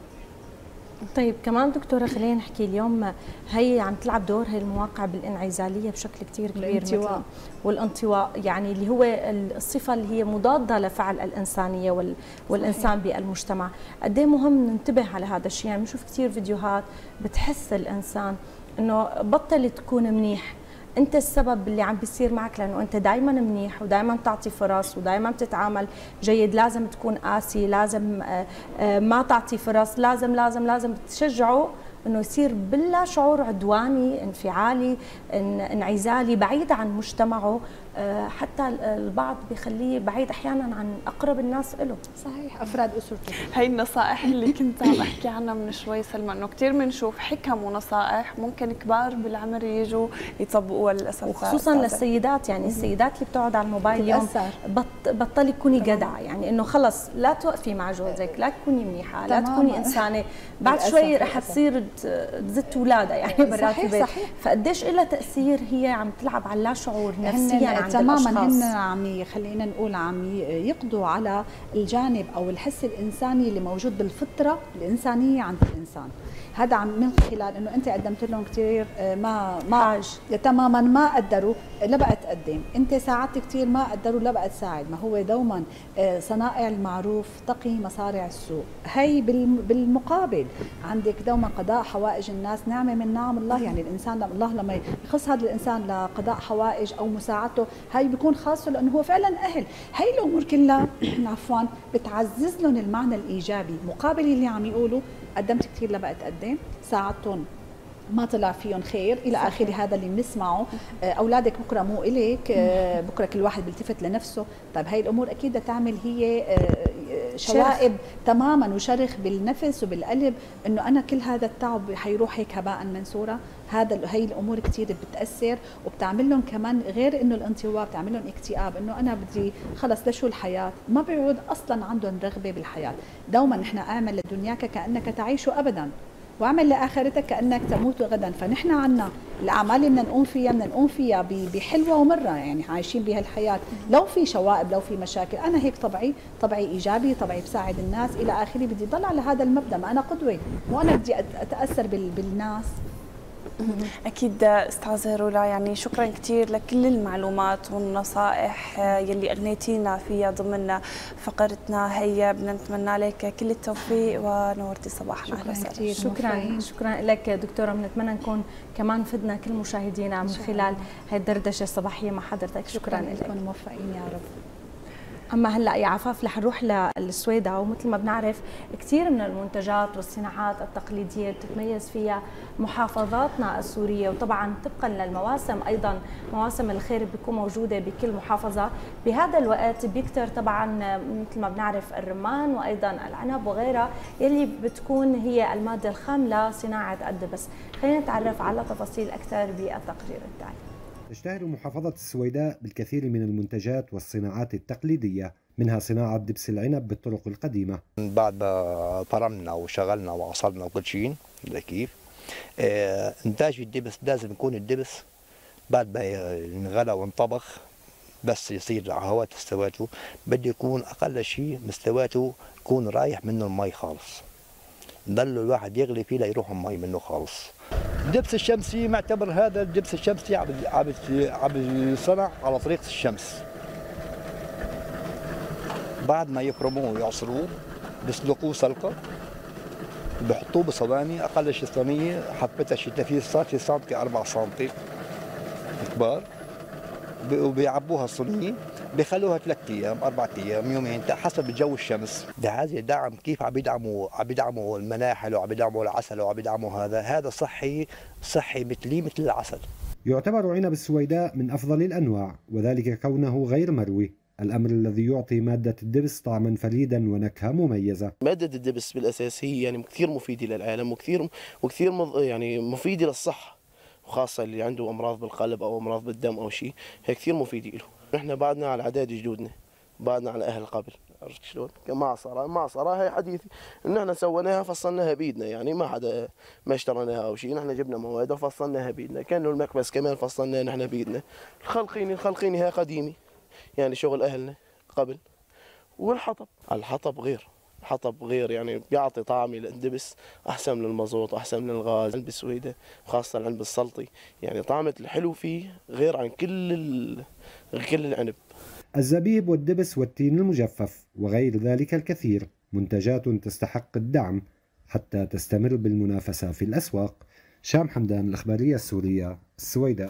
طيب كمان دكتورة خلينا نحكي اليوم، هي عم تلعب دور هي المواقع بالانعزالية بشكل كتير كبير، الانطواء والانطواء، يعني اللي هو الصفة اللي هي مضادة لفعل الإنسانية وال والإنسان بالمجتمع. قد ايه مهم ننتبه على هذا الشيء. يعني بنشوف كثير فيديوهات بتحس الإنسان إنه بطل تكون منيح، انت السبب اللي عم بيصير معك، لانه انت دائما منيح ودائما بتعطي فرص ودائما بتتعامل جيد، لازم تكون قاسي، لازم ما تعطي فرص، لازم لازم لازم تشجعه انه يصير بلا شعور عدواني، انفعالي، انعزالي، بعيد عن مجتمعه. حتى البعض بيخليه بعيد احيانا عن اقرب الناس له. صحيح، افراد اسرته. هي النصائح اللي كنت عم احكي عنها من شوي سلمى، انه كثير بنشوف حكم ونصائح ممكن كبار بالعمر يجوا يطبقوها للاسف، وخصوصا للسيدات. يعني السيدات اللي بتقعد على الموبايل اليوم بط بطلي تكوني جدعه، يعني انه خلص لا توقفي مع جوزك، لا تكوني منيحه، لا تكوني انسانه، بعد شوي رح تصير تزت اولادها يعني برات البيت. فقديش لها تاثير، هي عم تلعب على لا شعور نفسيا عند تماما. الاشخاص. هن عم خلينا نقول عم يقضوا على الجانب او الحس الانساني اللي موجود بالفطره الانسانيه عند الانسان. هذا عم من خلال انه انت قدمت لهم كثير، ما ما تماما ما قدروا، لا بقى تقدم، انت ساعدت كثير ما قدروا، لا بقى تساعد. ما هو دوما صنائع المعروف تقي مصارع السوء. هي بالمقابل عندك دوما قضاء حوائج الناس نعمه من نعم الله. يعني الانسان الله لما يخص هذا الانسان لقضاء حوائج او مساعدته، هي بيكون خاصه لانه هو فعلا اهل. هي الامور كلها عفوا بتعزز لهم المعنى الايجابي، مقابل اللي عم يقولوا قدمت كثير لا بقى تقدم، ساعدتهم ما طلع فيهم خير الى اخره. هذا اللي بنسمعه. اولادك بكره مو الك، بكره كل واحد بيلتفت لنفسه. طيب هي الامور اكيد بدها تعمل هي شوائب تماما وشرخ بالنفس وبالقلب، انه انا كل هذا التعب حيروح هيك هباء منثورا. هذا هي الامور كثير بتاثر وبتعمل لهم كمان، غير انه الانطواء بتعمل لهم اكتئاب، انه انا بدي خلص لشو الحياه، ما بيعود اصلا عندهم رغبه بالحياه. دوما نحن اعمل لدنياك كانك تعيش ابدا. واعمل لاخرتك كانك تموت غدا. فنحن عنا الاعمال اللي بدنا نقوم فيها بدنا نقوم فيها بحلوه ومره، يعني عايشين بهالحياه، لو في شوائب لو في مشاكل انا هيك طبعي طبعي ايجابي، طبعي بساعد الناس الى اخره، بدي ضل على هذا المبدا، ما انا قدوه مو انا بدي اتاثر بالناس. أكيد أستاذة رولا، يعني شكرا كثير لكل المعلومات والنصائح يلي أغنيتينا فيها ضمن فقرتنا هي. بدنا نتمنى لك كل التوفيق ونورتي صباحنا. شكرا كثير. شكرا شكرا لك دكتورة، بنتمنى نكون كمان فدنا كل مشاهدينا من خلال هاي الدردشة الصباحية مع حضرتك. شكرا لك، تكونوا موفقين يا رب. اما هلا يا عفاف رح نروح للسويدة، ومثل ما بنعرف كثير من المنتجات والصناعات التقليديه بتتميز فيها محافظاتنا السوريه، وطبعا طبقا للمواسم ايضا مواسم الخير بتكون موجوده بكل محافظه. بهذا الوقت بيكثر طبعا مثل ما بنعرف الرمان وايضا العنب وغيرها يلي بتكون هي الماده الخام لصناعه الدبس. خلينا نتعرف على تفاصيل اكثر بالتقرير التالي. تشتهر محافظة السويداء بالكثير من المنتجات والصناعات التقليدية، منها صناعة دبس العنب بالطرق القديمة. بعد ما فرمنا وشغلنا وعصرنا وكل شيء كيف آه، إنتاج الدبس لازم يكون الدبس بعد ما ينغلى وانطبخ بس يصير على هواء استواته، بده يكون أقل شيء مستواته يكون رايح منه المي خالص، ضل الواحد يغلي فيه ليروح المي منه خالص. الدبس الشمسي معتبر هذا الدبس الشمسي عم يصنع على طريقة الشمس. بعد ما يفرموه ويعصروه بيسلقوه سلقة، بحطوه بصواني أقل شيء صينية حفتها شيء ثلاثين سنتي سنتي أربعة سنتي كبار، وبيعبوها الصينية بيخلوها ثلاث ايام اربع ايام يومين حسب جو الشمس. بهذا الدعم كيف عم يدعموا عم يدعموا المناحل وعم يدعموا العسل وعم يدعموا هذا هذا صحي صحي مثلي مثل العسل. يعتبر عنب السويداء من افضل الانواع، وذلك كونه غير مروي، الامر الذي يعطي ماده الدبس طعما فريدا ونكهه مميزه. ماده الدبس بالاساس هي يعني كثير مفيده للعالم وكثير وكثير يعني مفيده للصحه، وخاصه اللي عنده امراض بالقلب او امراض بالدم او شيء، هي كثير مفيده له. نحن بعدنا على عادات جدودنا، بعدنا على اهل قبل، عرفت شلون؟ معصره معصره هي حديثي، ان احنا سويناها فصلناها بايدنا، يعني ما حدا ما اشتريناها او شيء، نحن جبنا مواد وفصلناها بايدنا، كانه المكبس كمان فصلناه نحن بايدنا. الخلقيني الخلقيني هي قديمه، يعني شغل اهلنا قبل. والحطب، الحطب غير، الحطب غير يعني بيعطي طعم للدبس احسن من المازوت احسن من الغاز. العنب السويداء خاصه العنب السلطي يعني طعمه الحلو فيه غير عن كل ال... كل العنب. الزبيب والدبس والتين المجفف وغير ذلك الكثير منتجات تستحق الدعم حتى تستمر بالمنافسه في الاسواق. شام حمدان، الإخبارية السورية، السويداء.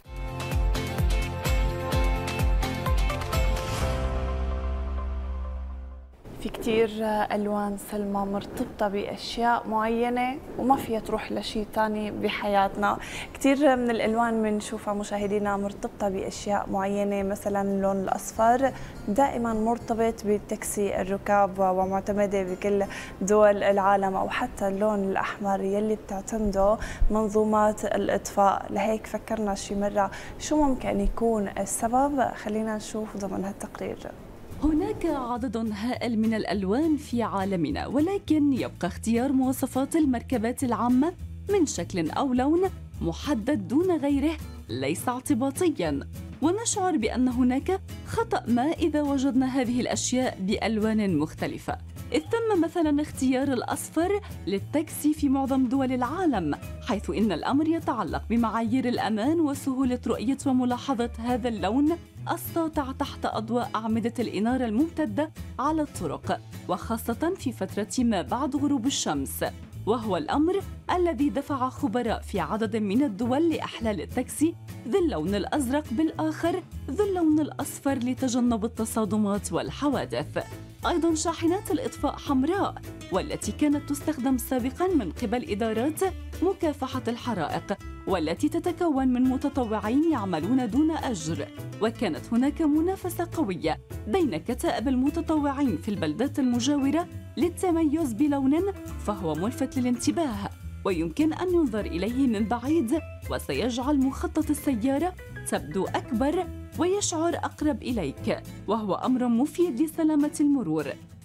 في كتير ألوان سلمى مرتبطة بأشياء معينة وما فيها تروح لشيء تاني بحياتنا. كتير من الألوان بنشوفها مشاهدينا مرتبطة بأشياء معينة، مثلا اللون الأصفر دائما مرتبط بتاكسي الركاب ومعتمدة بكل دول العالم، أو حتى اللون الأحمر يلي بتعتمده منظومات الإطفاء. لهيك فكرنا شي مرة شو ممكن يكون السبب، خلينا نشوف ضمن هالتقرير. هناك عدد هائل من الألوان في عالمنا، ولكن يبقى اختيار مواصفات المركبات العامة من شكل أو لون محدد دون غيره ليس اعتباطياً، ونشعر بأن هناك خطأ ما إذا وجدنا هذه الأشياء بألوان مختلفة. إذ تم مثلاً اختيار الأصفر للتاكسي في معظم دول العالم، حيث إن الأمر يتعلق بمعايير الأمان وسهولة رؤية وملاحظة هذا اللون الساطع تحت أضواء أعمدة الإنارة الممتدة على الطرق، وخاصة في فترة ما بعد غروب الشمس، وهو الأمر الذي دفع خبراء في عدد من الدول لإحلال التاكسي ذي اللون الأزرق بالآخر ذو اللون الأصفر لتجنب التصادمات والحوادث. أيضاً شاحنات الإطفاء حمراء، والتي كانت تستخدم سابقاً من قبل إدارات مكافحة الحرائق، والتي تتكون من متطوعين يعملون دون أجر. وكانت هناك منافسة قوية بين كتائب المتطوعين في البلدات المجاورة للتميز بلون فهو ملفت للانتباه ويمكن أن ينظر إليه من بعيد، وسيجعل مخطط السيارة تبدو أكبر ويشعر أقرب إليك، وهو أمر مفيد لسلامة المرور.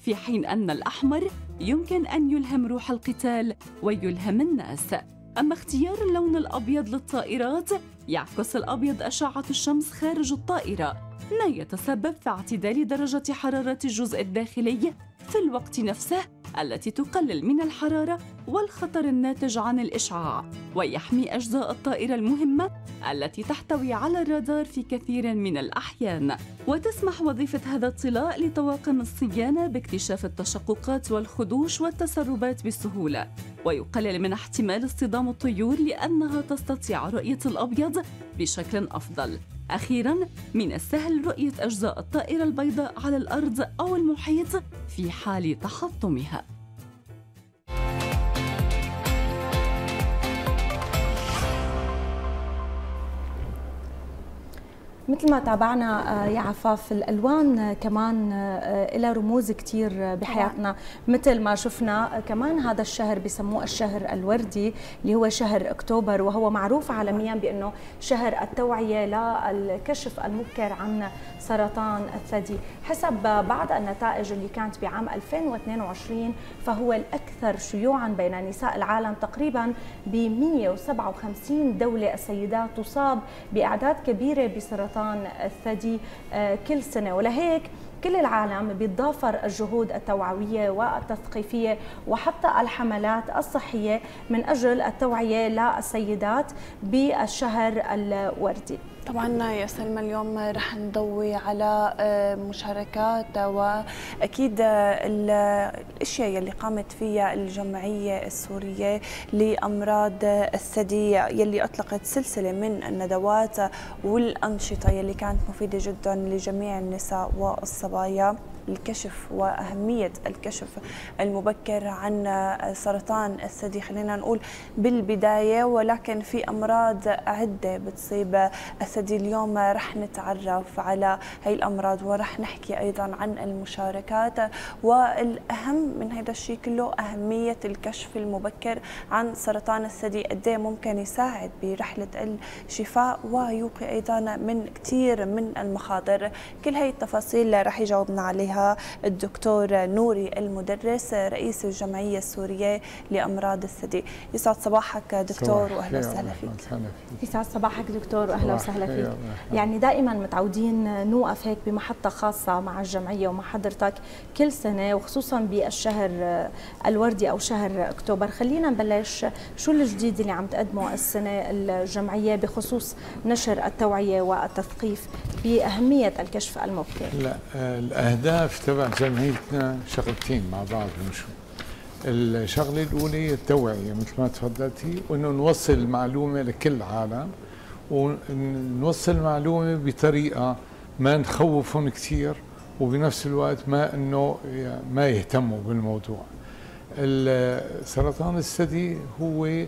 في حين أن الأحمر يمكن أن يلهم روح القتال ويلهم الناس. أما اختيار اللون الأبيض للطائرات، يعكس الأبيض أشعة الشمس خارج الطائرة، ما يتسبب في اعتدال درجة حرارة الجزء الداخلي في الوقت نفسه، التي تقلل من الحرارة والخطر الناتج عن الإشعاع، ويحمي أجزاء الطائرة المهمة التي تحتوي على الرادار في كثير من الأحيان. وتسمح وظيفة هذا الطلاء لطواقم الصيانة باكتشاف التشققات والخدوش والتسربات بسهولة، ويقلل من احتمال اصطدام الطيور لأنها تستطيع رؤية الأبيض بشكل أفضل. أخيراً، من السهل رؤية أجزاء الطائرة البيضاء على الأرض أو المحيط في حال تحطمها. مثل ما تابعنا يا عفاف، الألوان كمان لها رموز كتير بحياتنا، مثل ما شفنا كمان هذا الشهر بسموه الشهر الوردي اللي هو شهر أكتوبر، وهو معروف عالميا بأنه شهر التوعية للكشف المبكر عن سرطان الثدي. حسب بعض النتائج اللي كانت بعام ألفين واثنين وعشرين، فهو الأكثر شيوعا بين نساء العالم، تقريبا ب مئة وسبعة وخمسين دولة السيدات تصاب بأعداد كبيرة بسرطان الثدي كل سنة. ولهيك كل العالم بيتضافر الجهود التوعوية والتثقيفية وحتى الحملات الصحية من أجل التوعية للسيدات بالشهر الوردي. طبعا يا سلمى، اليوم رح نضوي على مشاركات واكيد الاشياء يلي قامت فيها الجمعيه السوريه لامراض الثدي، يلي اطلقت سلسله من الندوات والانشطه يلي كانت مفيده جدا لجميع النساء والصبايا الكشف وأهمية الكشف المبكر عن سرطان الثدي. خلينا نقول بالبداية، ولكن في أمراض عدة بتصيب الثدي. اليوم رح نتعرف على هاي الأمراض ورح نحكي أيضا عن المشاركات، والأهم من هذا الشيء كله أهمية الكشف المبكر عن سرطان الثدي، قد ايه ممكن يساعد برحلة الشفاء ويوقي أيضا من كثير من المخاطر. كل هاي التفاصيل رح يجاوبنا عليها الدكتور نوري المدرس، رئيس الجمعية السورية لأمراض الثدي. يسعد صباحك دكتور واهلا وسهلا فيك. يسعد صباحك دكتور واهلا وسهلا فيك. يعني دائما متعودين نوقف هيك بمحطة خاصة مع الجمعية ومع حضرتك كل سنة، وخصوصا بالشهر الوردي أو شهر أكتوبر. خلينا نبلش، شو الجديد اللي عم تقدمه السنة الجمعية بخصوص نشر التوعية والتثقيف بأهمية الكشف المبكر؟ لا، الأهداف تبع جمعيتنا شغلتين مع بعض. مشو الشغله الاولى التوعيه مثل ما تفضلتي، وانه نوصل المعلومه لكل العالم، ونوصل المعلومه بطريقه ما نخوفهم كثير، وبنفس الوقت ما انه ما يهتموا بالموضوع. سرطان الثدي هو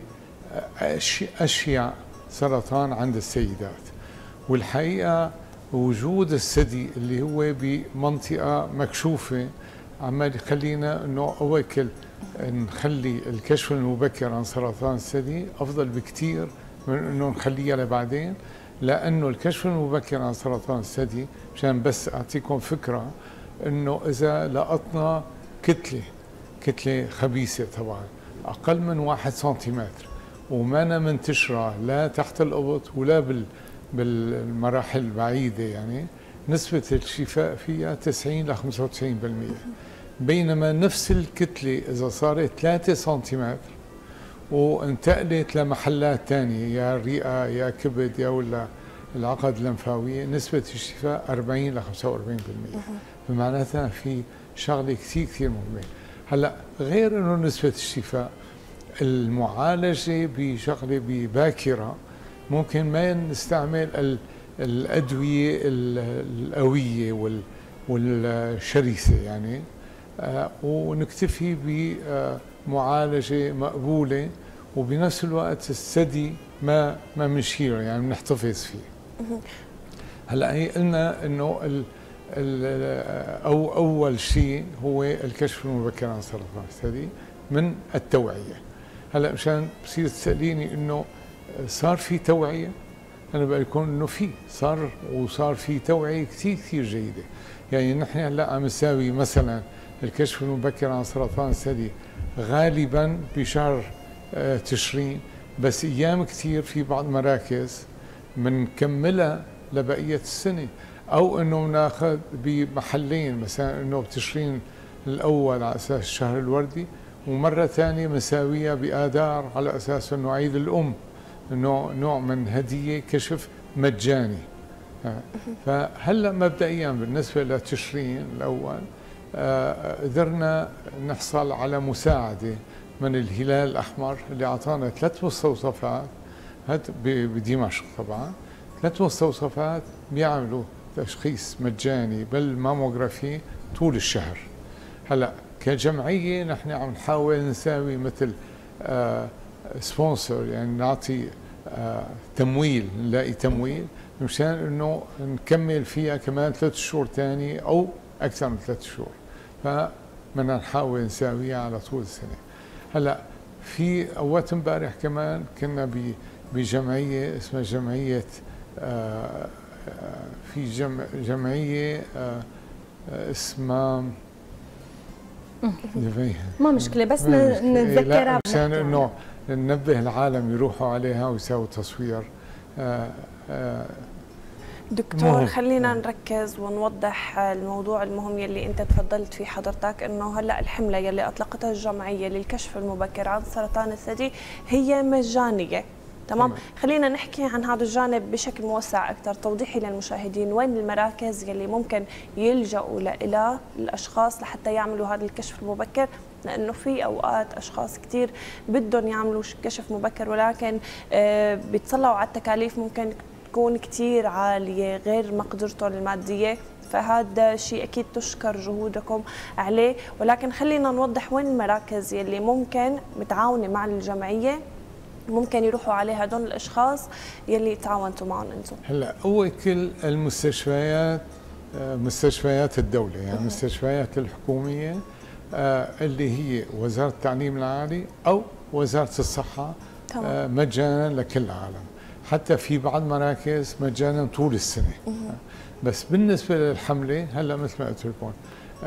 اشيع سرطان عند السيدات، والحقيقه وجود الثدي اللي هو بمنطقة مكشوفة عمال يخلينا انه اوكل نخلي الكشف المبكر عن سرطان الثدي افضل بكثير من انه نخليها لبعدين، لانه الكشف المبكر عن سرطان الثدي، مشان بس اعطيكم فكرة، انه اذا لقطنا كتلة كتلة خبيثة طبعا اقل من واحد سنتيمتر وما منتشرة لا تحت القبط ولا بال بالمراحل البعيدة، يعني نسبة الشفاء فيها تسعين إلى خمسة وتسعين بالمئة، بينما نفس الكتلة إذا صارت ثلاثة سنتيمتر وانتقلت لمحلات ثانية يا الرئة يا كبد يا ولا العقد اللمفاوية، نسبة الشفاء أربعين إلى خمسة وأربعين بالمئة. فمعناتها في شغلة كثير كثير مهمة. هلا غير إنه نسبة الشفاء، المعالجة بشغلة باكرة، ممكن ما نستعمل الأدوية القوية والشرسة يعني، ونكتفي بمعالجة مقبولة، وبنفس الوقت الثدي ما ما بنشيله، يعني بنحتفظ فيه. هلا هي قلنا انه ال ال أو اول شيء هو الكشف المبكر عن سرطان الثدي من التوعية. هلا مشان بصير تسأليني انه صار في توعية، أنا بقول لكم إنه في صار وصار في توعية كثير كثير جيدة. يعني نحن هلا عم نساوي مثلا الكشف المبكر عن سرطان الثدي غالبا بشهر تشرين، بس ايام كثير في بعض مراكز بنكملها لبقيه السنه، او انه بناخذ بمحلين، مثلا انه بتشرين الاول على اساس الشهر الوردي، ومره ثانيه مساويها باذار على اساس انه عيد الام، انه نوع من هديه كشف مجاني. فهلا مبدئيا بالنسبه لتشرين الاول قدرنا نحصل على مساعده من الهلال الاحمر اللي اعطانا ثلاث مستوصفات بدمشق، طبعا ثلاث مستوصفات بيعملوا تشخيص مجاني بالماموغرافي طول الشهر. هلا كجمعيه نحن عم نحاول نساوي مثل آه سبونسر، يعني نعطي آه تمويل، نلاقي تمويل مشان انه نكمل فيها كمان ثلاث شهور ثاني او اكثر من ثلاث شهور، فبدنا نحاول نساويها على طول السنه. هلا في اوقات امبارح كمان كنا بجمعيه اسمها جمعيه آه في جمع جمعيه آه اسمها ما مشكله، بس نتذكرها مشان انه ننبه العالم يروحوا عليها ويساووا تصوير. آه آه دكتور خلينا نركز ونوضح الموضوع المهم يلي انت تفضلت فيه حضرتك، انه هلا الحمله يلي اطلقتها الجمعيه للكشف المبكر عن سرطان الثدي هي مجانيه، تمام؟ خلينا نحكي عن هذا الجانب بشكل موسع اكثر، توضيحي للمشاهدين وين المراكز يلي ممكن يلجأوا لها الاشخاص لحتى يعملوا هذا الكشف المبكر، لانه في اوقات اشخاص كثير بدهم يعملوا كشف مبكر ولكن آه بيتصلوا على التكاليف ممكن تكون كثير عاليه غير مقدرتهم الماديه، فهذا شيء اكيد تشكر جهودكم عليه، ولكن خلينا نوضح وين المراكز يلي ممكن متعاونه مع الجمعيه ممكن يروحوا عليه هدول الاشخاص يلي تعاونتوا معهم انتم. هلا هو كل المستشفيات مستشفيات الدوله، يعني المستشفيات الحكوميه اللي هي وزاره التعليم العالي او وزاره الصحه تمام. مجانا لكل العالم، حتى في بعض مراكز مجانا طول السنه. بس بالنسبه للحمله هلا مثل ما قلت لكم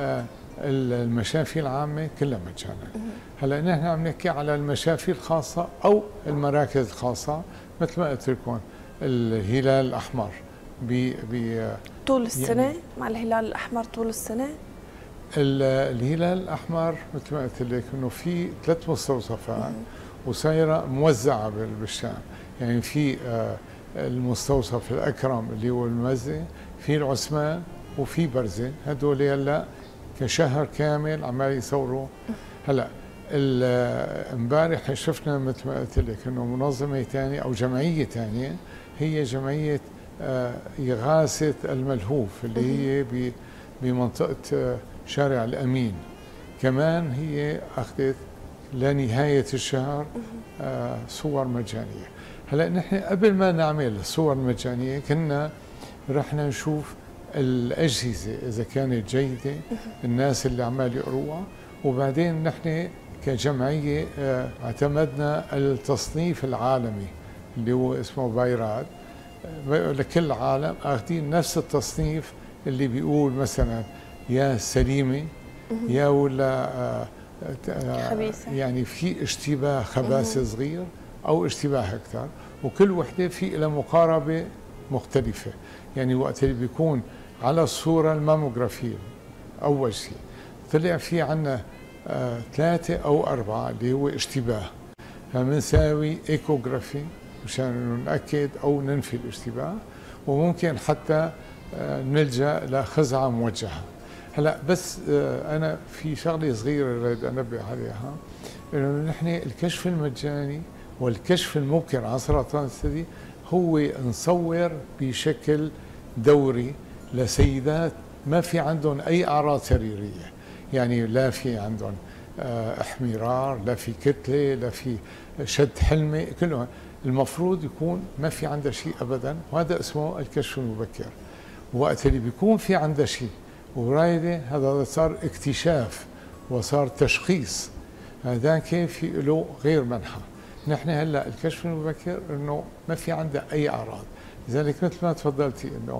المشافي العامه كلها مجانا. هلا نحن عم نحكي على المشافي الخاصه او المراكز الخاصه، مثل ما قلت لكم الهلال الاحمر ب ب طول السنه يعني مع الهلال الاحمر طول السنه. الهلال الاحمر مثل ما قلت لك انه في ثلاث مستوصفات وصايره موزعه بالشام، يعني في المستوصف الاكرم اللي هو المزه، في العثمان وفي برزه، هدول هلا كشهر كامل عمال يصوروا. هلا امبارح شفنا مثل ما قلت لك انه منظمه ثانيه او جمعيه ثانيه هي جمعيه اغاثه الملهوف اللي هي بمنطقه شارع الامين، كمان هي اخذت لنهايه الشهر صور مجانيه. هلا نحن قبل ما نعمل الصور المجانيه كنا رحنا نشوف الاجهزه اذا كانت جيده، الناس اللي عمال يقروها، وبعدين نحن كجمعيه اعتمدنا التصنيف العالمي اللي هو اسمه بايراد، لكل العالم اخذين نفس التصنيف اللي بيقول مثلا يا سليمه يا ولا خبيثه، يعني في اشتباه خباثه صغير او اشتباه اكثر، وكل وحده في لها مقاربه مختلفه. يعني وقت اللي بيكون على الصوره الماموغرافيه اول شيء طلع في عندنا آه ثلاثه او اربعه اللي هو اشتباه، فبنساوي ايكوغرافي مشان ناكد او ننفي الاشتباه، وممكن حتى آه نلجا لخزعه موجهه. هلا بس آه انا في شغله صغيره اريد انبه عليها، انه نحن الكشف المجاني والكشف المبكر عن سرطان الثدي هو نصور بشكل دوري لسيدات ما في عندهم اي اعراض سريريه، يعني لا في عندهم احمرار، لا في كتله، لا في شد حلمه، كله المفروض يكون ما في عندها شيء ابدا، وهذا اسمه الكشف المبكر. وقت اللي بيكون في عندها شيء ورايده هذا صار اكتشاف وصار تشخيص، هذاك في له غير منحى. نحن هلا الكشف المبكر انه ما في عندها اي اعراض، لذلك مثل ما تفضلتي انه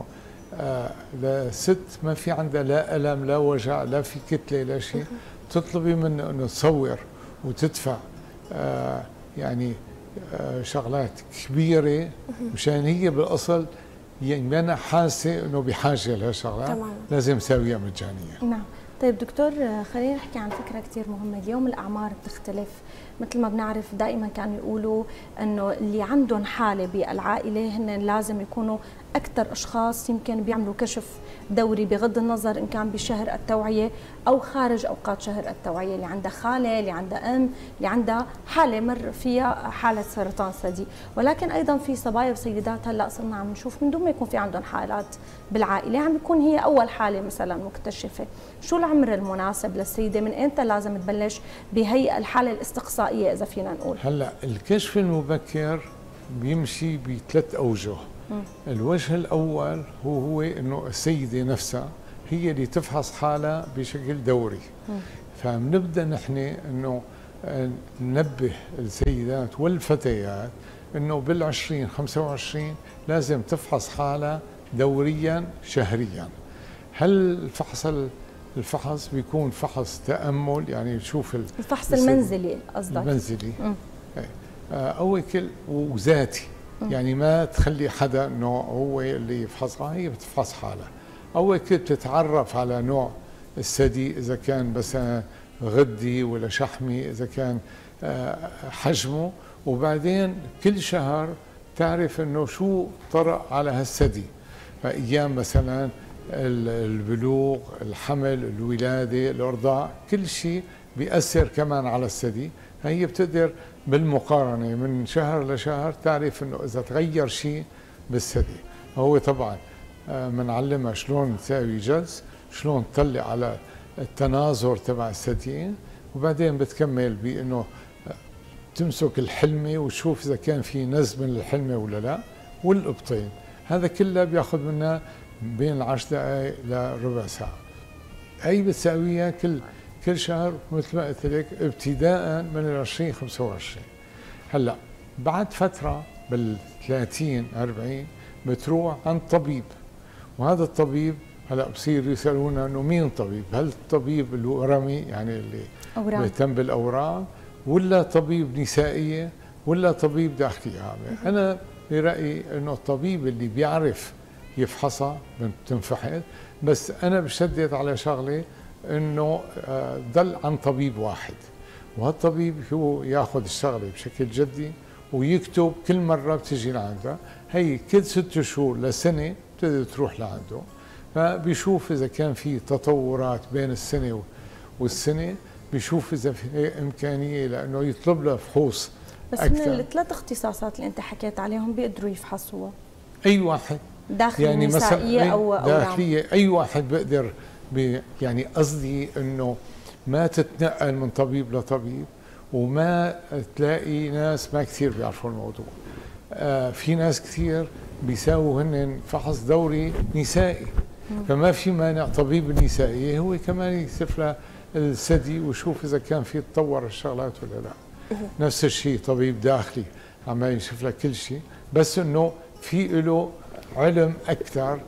آه لست ما في عندها لا ألم لا وجع لا في كتلة لا شيء، تطلبي منه انه تصور وتدفع آه يعني آه شغلات كبيرة مشان هي بالاصل يعني انا حاسه انه بحاجه لهالشغلات لازم تساويها مجانيه. نعم. طيب دكتور، خلينا نحكي عن فكره كثير مهمه. اليوم الاعمار بتختلف، مثل ما بنعرف دائما كانوا يقولوا انه اللي عندهم حاله بالعائله هن لازم يكونوا اكثر اشخاص يمكن بيعملوا كشف دوري بغض النظر ان كان بشهر التوعيه او خارج اوقات شهر التوعيه، اللي عندها خاله، اللي عندها ام، اللي عندها حاله مر فيها حاله سرطان ثدي. ولكن ايضا في صبايا وسيدات هلا صرنا عم نشوف من دون ما يكون في عندهم حالات بالعائله عم بيكون هي اول حاله مثلا مكتشفه. شو العمر المناسب للسيده؟ من امتى لازم تبلش بهي الحاله الاستقصائيه اذا فينا نقول؟ هلا الكشف المبكر بيمشي بثلاث اوجه. م. الوجه الاول هو هو انه السيده نفسها هي اللي تفحص حالها بشكل دوري. م. فبنبدا نحن انه ننبه السيدات والفتيات انه بالعشرين خمسة وعشرين لازم تفحص حالها دوريا شهريا. هل الفحص الفحص بيكون فحص تأمل، يعني تشوف الفحص المنزلي قصدك؟ المنزلي أول كل وذاتي، يعني ما تخلي حدا انه هو اللي يفحصها، هي بتفحص حالها. اول كل بتتعرف على نوع الثدي، اذا كان بس غدي ولا شحمي، اذا كان حجمه، وبعدين كل شهر تعرف انه شو طرأ على هالثدي. فايام مثلا البلوغ، الحمل، الولاده، الارضاع، كل شيء بيأثر كمان على الثدي. هي بتقدر بالمقارنه من شهر لشهر تعرف انه اذا تغير شيء بالثدي. هو طبعا بنعلمها شلون تساوي جلس، شلون تطلع على التناظر تبع الثديين، وبعدين بتكمل بانه تمسك الحلمه وتشوف اذا كان في نزف من الحلمه ولا لا، والابطين. هذا كله بياخذ منا بين عشر دقائق لربع ساعه. هي بتساويها كل كل شهر مثل ما قلت لك ابتداء من ال عشرين خمسة وعشرين. هلا بعد فتره بال ثلاثين أربعين بتروح عند طبيب، وهذا الطبيب هلا بصير يسالونا انه مين طبيب؟ هل الطبيب الورمي يعني اللي أورام. بيهتم بالاورام، ولا طبيب نسائيه، ولا طبيب داخلي عامه؟ انا برايي انه الطبيب اللي بيعرف يفحصها بتنفحص، بس انا بشدد على شغله انه ضل عن طبيب واحد، وهالطبيب هو ياخذ الشغله بشكل جدي ويكتب كل مره بتجي لعنده. هي كل ست شهور لسنه بتقدر تروح لعنده، فبيشوف اذا كان في تطورات بين السنه والسنه، بيشوف اذا في امكانيه لانه يطلب له فحوص بس أكثر. من الثلاث اختصاصات اللي انت حكيت عليهم بيقدروا يفحصوها اي واحد، داخليه يعني نسائيه او داخليه أو اي واحد بيقدر بي يعني قصدي انه ما تتنقل من طبيب لطبيب، وما تلاقي ناس ما كثير بيعرفوا الموضوع. آه في ناس كثير بيساووا هن فحص دوري نسائي، فما في مانع طبيب النسائي هو كمان يكشف له الثدي ويشوف اذا كان في تطور الشغلات ولا لا. نفس الشيء طبيب داخلي عمال يشوف لك كل شيء، بس انه في له علم اكثر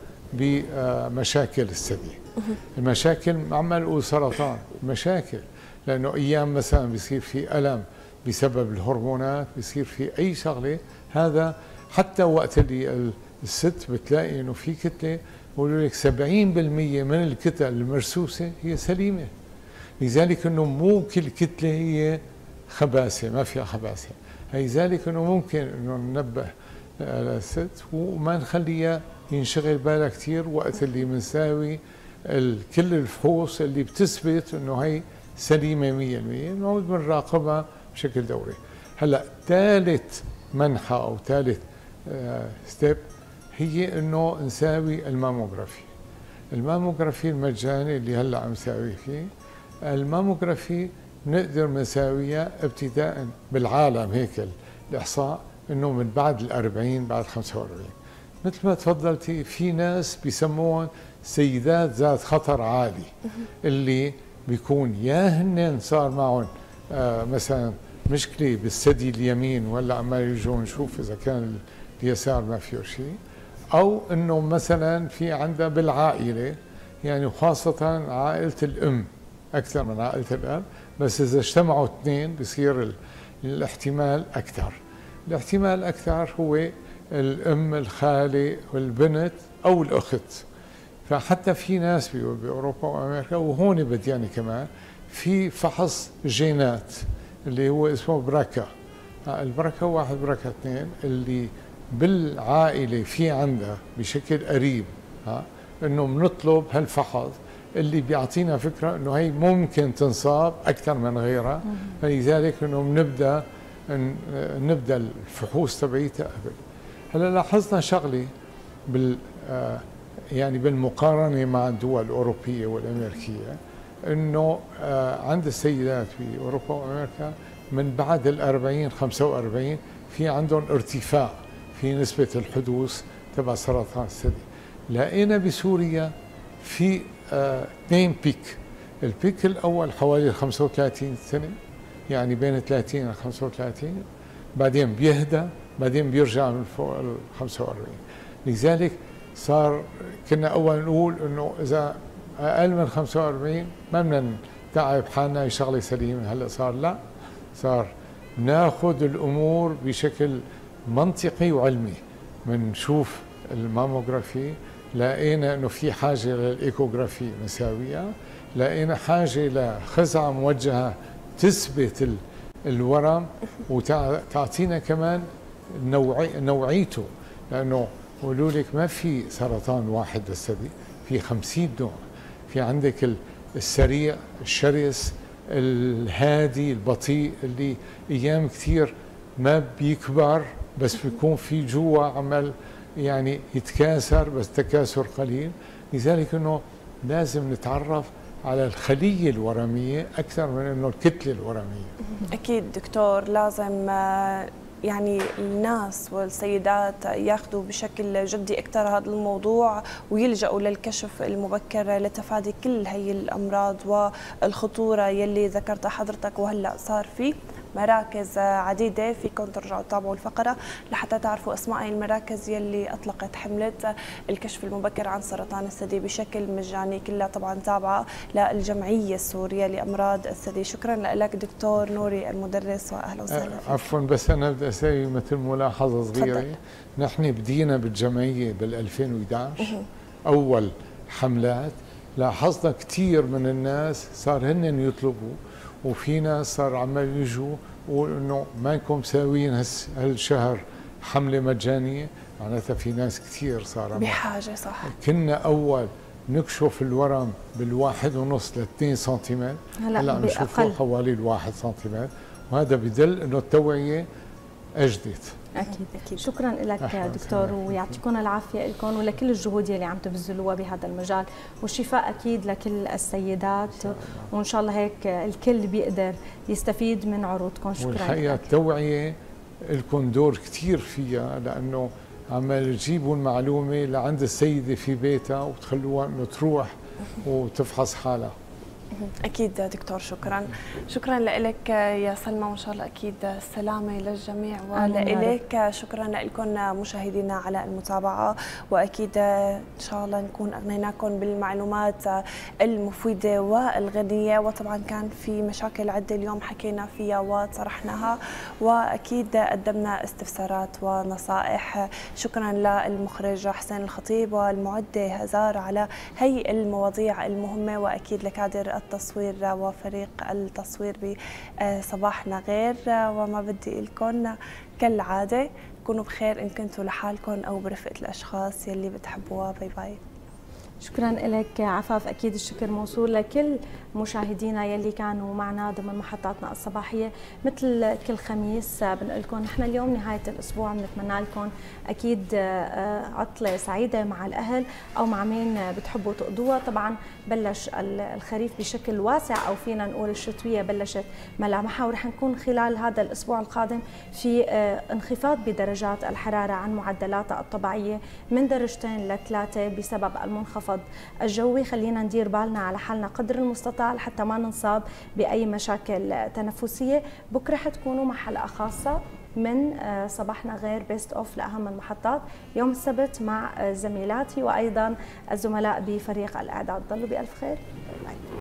بمشاكل الثدي. المشاكل عمال نقول سرطان، مشاكل لانه ايام مثلا بيصير في الم بسبب الهرمونات، بيصير في اي شغله. هذا حتى وقت اللي الست بتلاقي انه في كتله، بقولوا لك سبعين بالمئة من الكتل المرسوسه هي سليمه. لذلك انه مو كل كتله هي خباثه، ما فيها خباثه. هي ذلك انه ممكن انه ننبه الست وما نخليها ينشغل بالها كثير وقت اللي بنساوي كل الفحوص اللي بتثبت انه هي سليمه مية بالمية، انه بنراقبها بشكل دوري. هلا ثالث منحى او ثالث ستيب هي انه نساوي الماموغرافي. الماموغرافي المجاني اللي هلا عم نساوي فيه، الماموغرافي نقدر نساويها ابتداء بالعالم هيك الاحصاء انه من بعد الأربعين، بعد خمسة وأربعين. مثل ما تفضلتي في ناس بيسموهم سيدات ذات خطر عالي، اللي بيكون يا هن صار معهم آه مثلا مشكله بالثدي اليمين، ولا عمال يجوا نشوف اذا كان اليسار ما فيه شيء، او انه مثلا في عندها بالعائله، يعني وخاصه عائله الام اكثر من عائله الاب، بس اذا اجتمعوا اثنين بصير الاحتمال اكثر. الاحتمال اكثر هو الام، الخاله والبنت او الاخت. فحتى في ناس باوروبا وامريكا وهون بديانه كمان في فحص جينات اللي هو اسمه بركه. البركه واحد بركه اثنين اللي بالعائله في عندها بشكل قريب، ها انه بنطلب هالفحص اللي بيعطينا فكره انه هي ممكن تنصاب اكثر من غيرها، فلذلك انه بنبدا نبدا الفحوص تبعيتها قبل. هلا لاحظنا شغله بال يعني بالمقارنه مع الدول الاوروبيه والامريكيه، انه عند السيدات في اوروبا وامريكا من بعد الأربعين خمسة وأربعين في عندهم ارتفاع في نسبه الحدوث تبع سرطان الثدي. لقينا بسوريا في اثنين بيك. البيك الاول حوالي خمسة وثلاثين سنه، يعني بين ثلاثين و خمسة وثلاثين، بعدين بيهدى، بعدين بيرجع من فوق ال خمسة وأربعين. لذلك صار كنا اول نقول انه اذا اقل من خمسة وأربعين ما بدنا نتعب حالنا، هي شغله سليمه. هلا صار لا، صار ناخذ الامور بشكل منطقي وعلمي. بنشوف الماموغرافي، لقينا انه في حاجه للايكوغرافي مساويه، لقينا حاجه لخزعه موجهه تثبت الورم وتعطينا كمان نوعي نوعيته، لانه بقولوا لك ما في سرطان واحد للثدي، في خمسين نوع. في عندك السريع، الشرس، الهادي، البطيء، اللي ايام كثير ما بيكبر بس بيكون في جوا عمل يعني يتكاثر بس تكاثر قليل. لذلك انه لازم نتعرف على الخليه الورميه اكثر من انه الكتله الورميه. اكيد دكتور، لازم يعني الناس والسيدات ياخذوا بشكل جدي اكثر هذا الموضوع ويلجأوا للكشف المبكر لتفادي كل هي الامراض والخطوره يلي ذكرتها حضرتك. وهلا صار في مراكز عديده، فيكم ترجعوا تتابعوا الفقره لحتى تعرفوا اسماء هي المراكز يلي اطلقت حمله الكشف المبكر عن سرطان الثدي بشكل مجاني، كلها طبعا تابعه للجمعيه السوريه لامراض الثدي. شكرا لك دكتور نوري المدرس، واهلا وسهلا فيك. عفوا، بس انا بدي اسوي مثل ملاحظه صغيره. نحن بدينا بالجمعيه بال ألفين وإحدى عشر اول حملات، لاحظنا كثير من الناس صار هن يطلبوا، وفي ناس صار عمال يجوا وانه ما انكم مساويين هالشهر حمله مجانيه، معناتها في ناس كثير صار بحاجه. صح، كنا اول نكشف الورم بالواحد ونص لاثنين سنتيمتر، هلا عم نشوفه حوالي الواحد سنتيمتر، وهذا بدل انه التوعيه اجدت. اكيد اكيد. شكرا لك دكتور، ويعطيكم العافيه لكم ولكل الجهود اللي عم تبذلوها بهذا المجال، والشفاء اكيد لكل السيدات، وان شاء الله هيك الكل بيقدر يستفيد من عروضكم. شكرا. والحقيقه التوعيه لكم دور كثير فيها، لانه عمال تجيبوا المعلومه لعند السيده في بيتها وتخلوها انه تروح وتفحص حالها. أكيد دكتور، شكرا. شكرا لك يا سلمى، وإن شاء الله أكيد السلامة للجميع. ولك شكرا لكم مشاهدينا على المتابعة، وأكيد إن شاء الله نكون أغنيناكم بالمعلومات المفيدة والغنية. وطبعا كان في مشاكل عدة اليوم حكينا فيها وطرحناها، وأكيد قدمنا استفسارات ونصائح. شكرا للمخرج حسين الخطيب والمعدة هزار على هي المواضيع المهمة، وأكيد لكادر التصوير وفريق التصوير بصباحنا غير. وما بدي لكم كالعادة كونوا بخير إن كنتوا لحالكم أو برفقة الأشخاص يلي بتحبوها. باي باي. شكرا لك عفاف. اكيد الشكر موصول لكل مشاهدينا يلي كانوا معنا ضمن محطاتنا الصباحيه. مثل كل خميس بنقول لكم نحن اليوم نهايه الاسبوع بنتمنى لكم اكيد عطله سعيده مع الاهل او مع مين بتحبوا تقضوها. طبعا بلش الخريف بشكل واسع، او فينا نقول الشتويه بلشت ملامحها، ورح نكون خلال هذا الاسبوع القادم في انخفاض بدرجات الحراره عن معدلاتها الطبيعيه من درجتين لثلاثه بسبب المنخفض الجوي. خلينا ندير بالنا على حالنا قدر المستطاع لحتى ما ننصاب باي مشاكل تنفسيه. بكره حتكونوا مع حلقه خاصه من صباحنا غير بيست اوف لاهم المحطات يوم السبت مع زميلاتي وايضا الزملاء بفريق الاعداد. ضلوا بالف خير.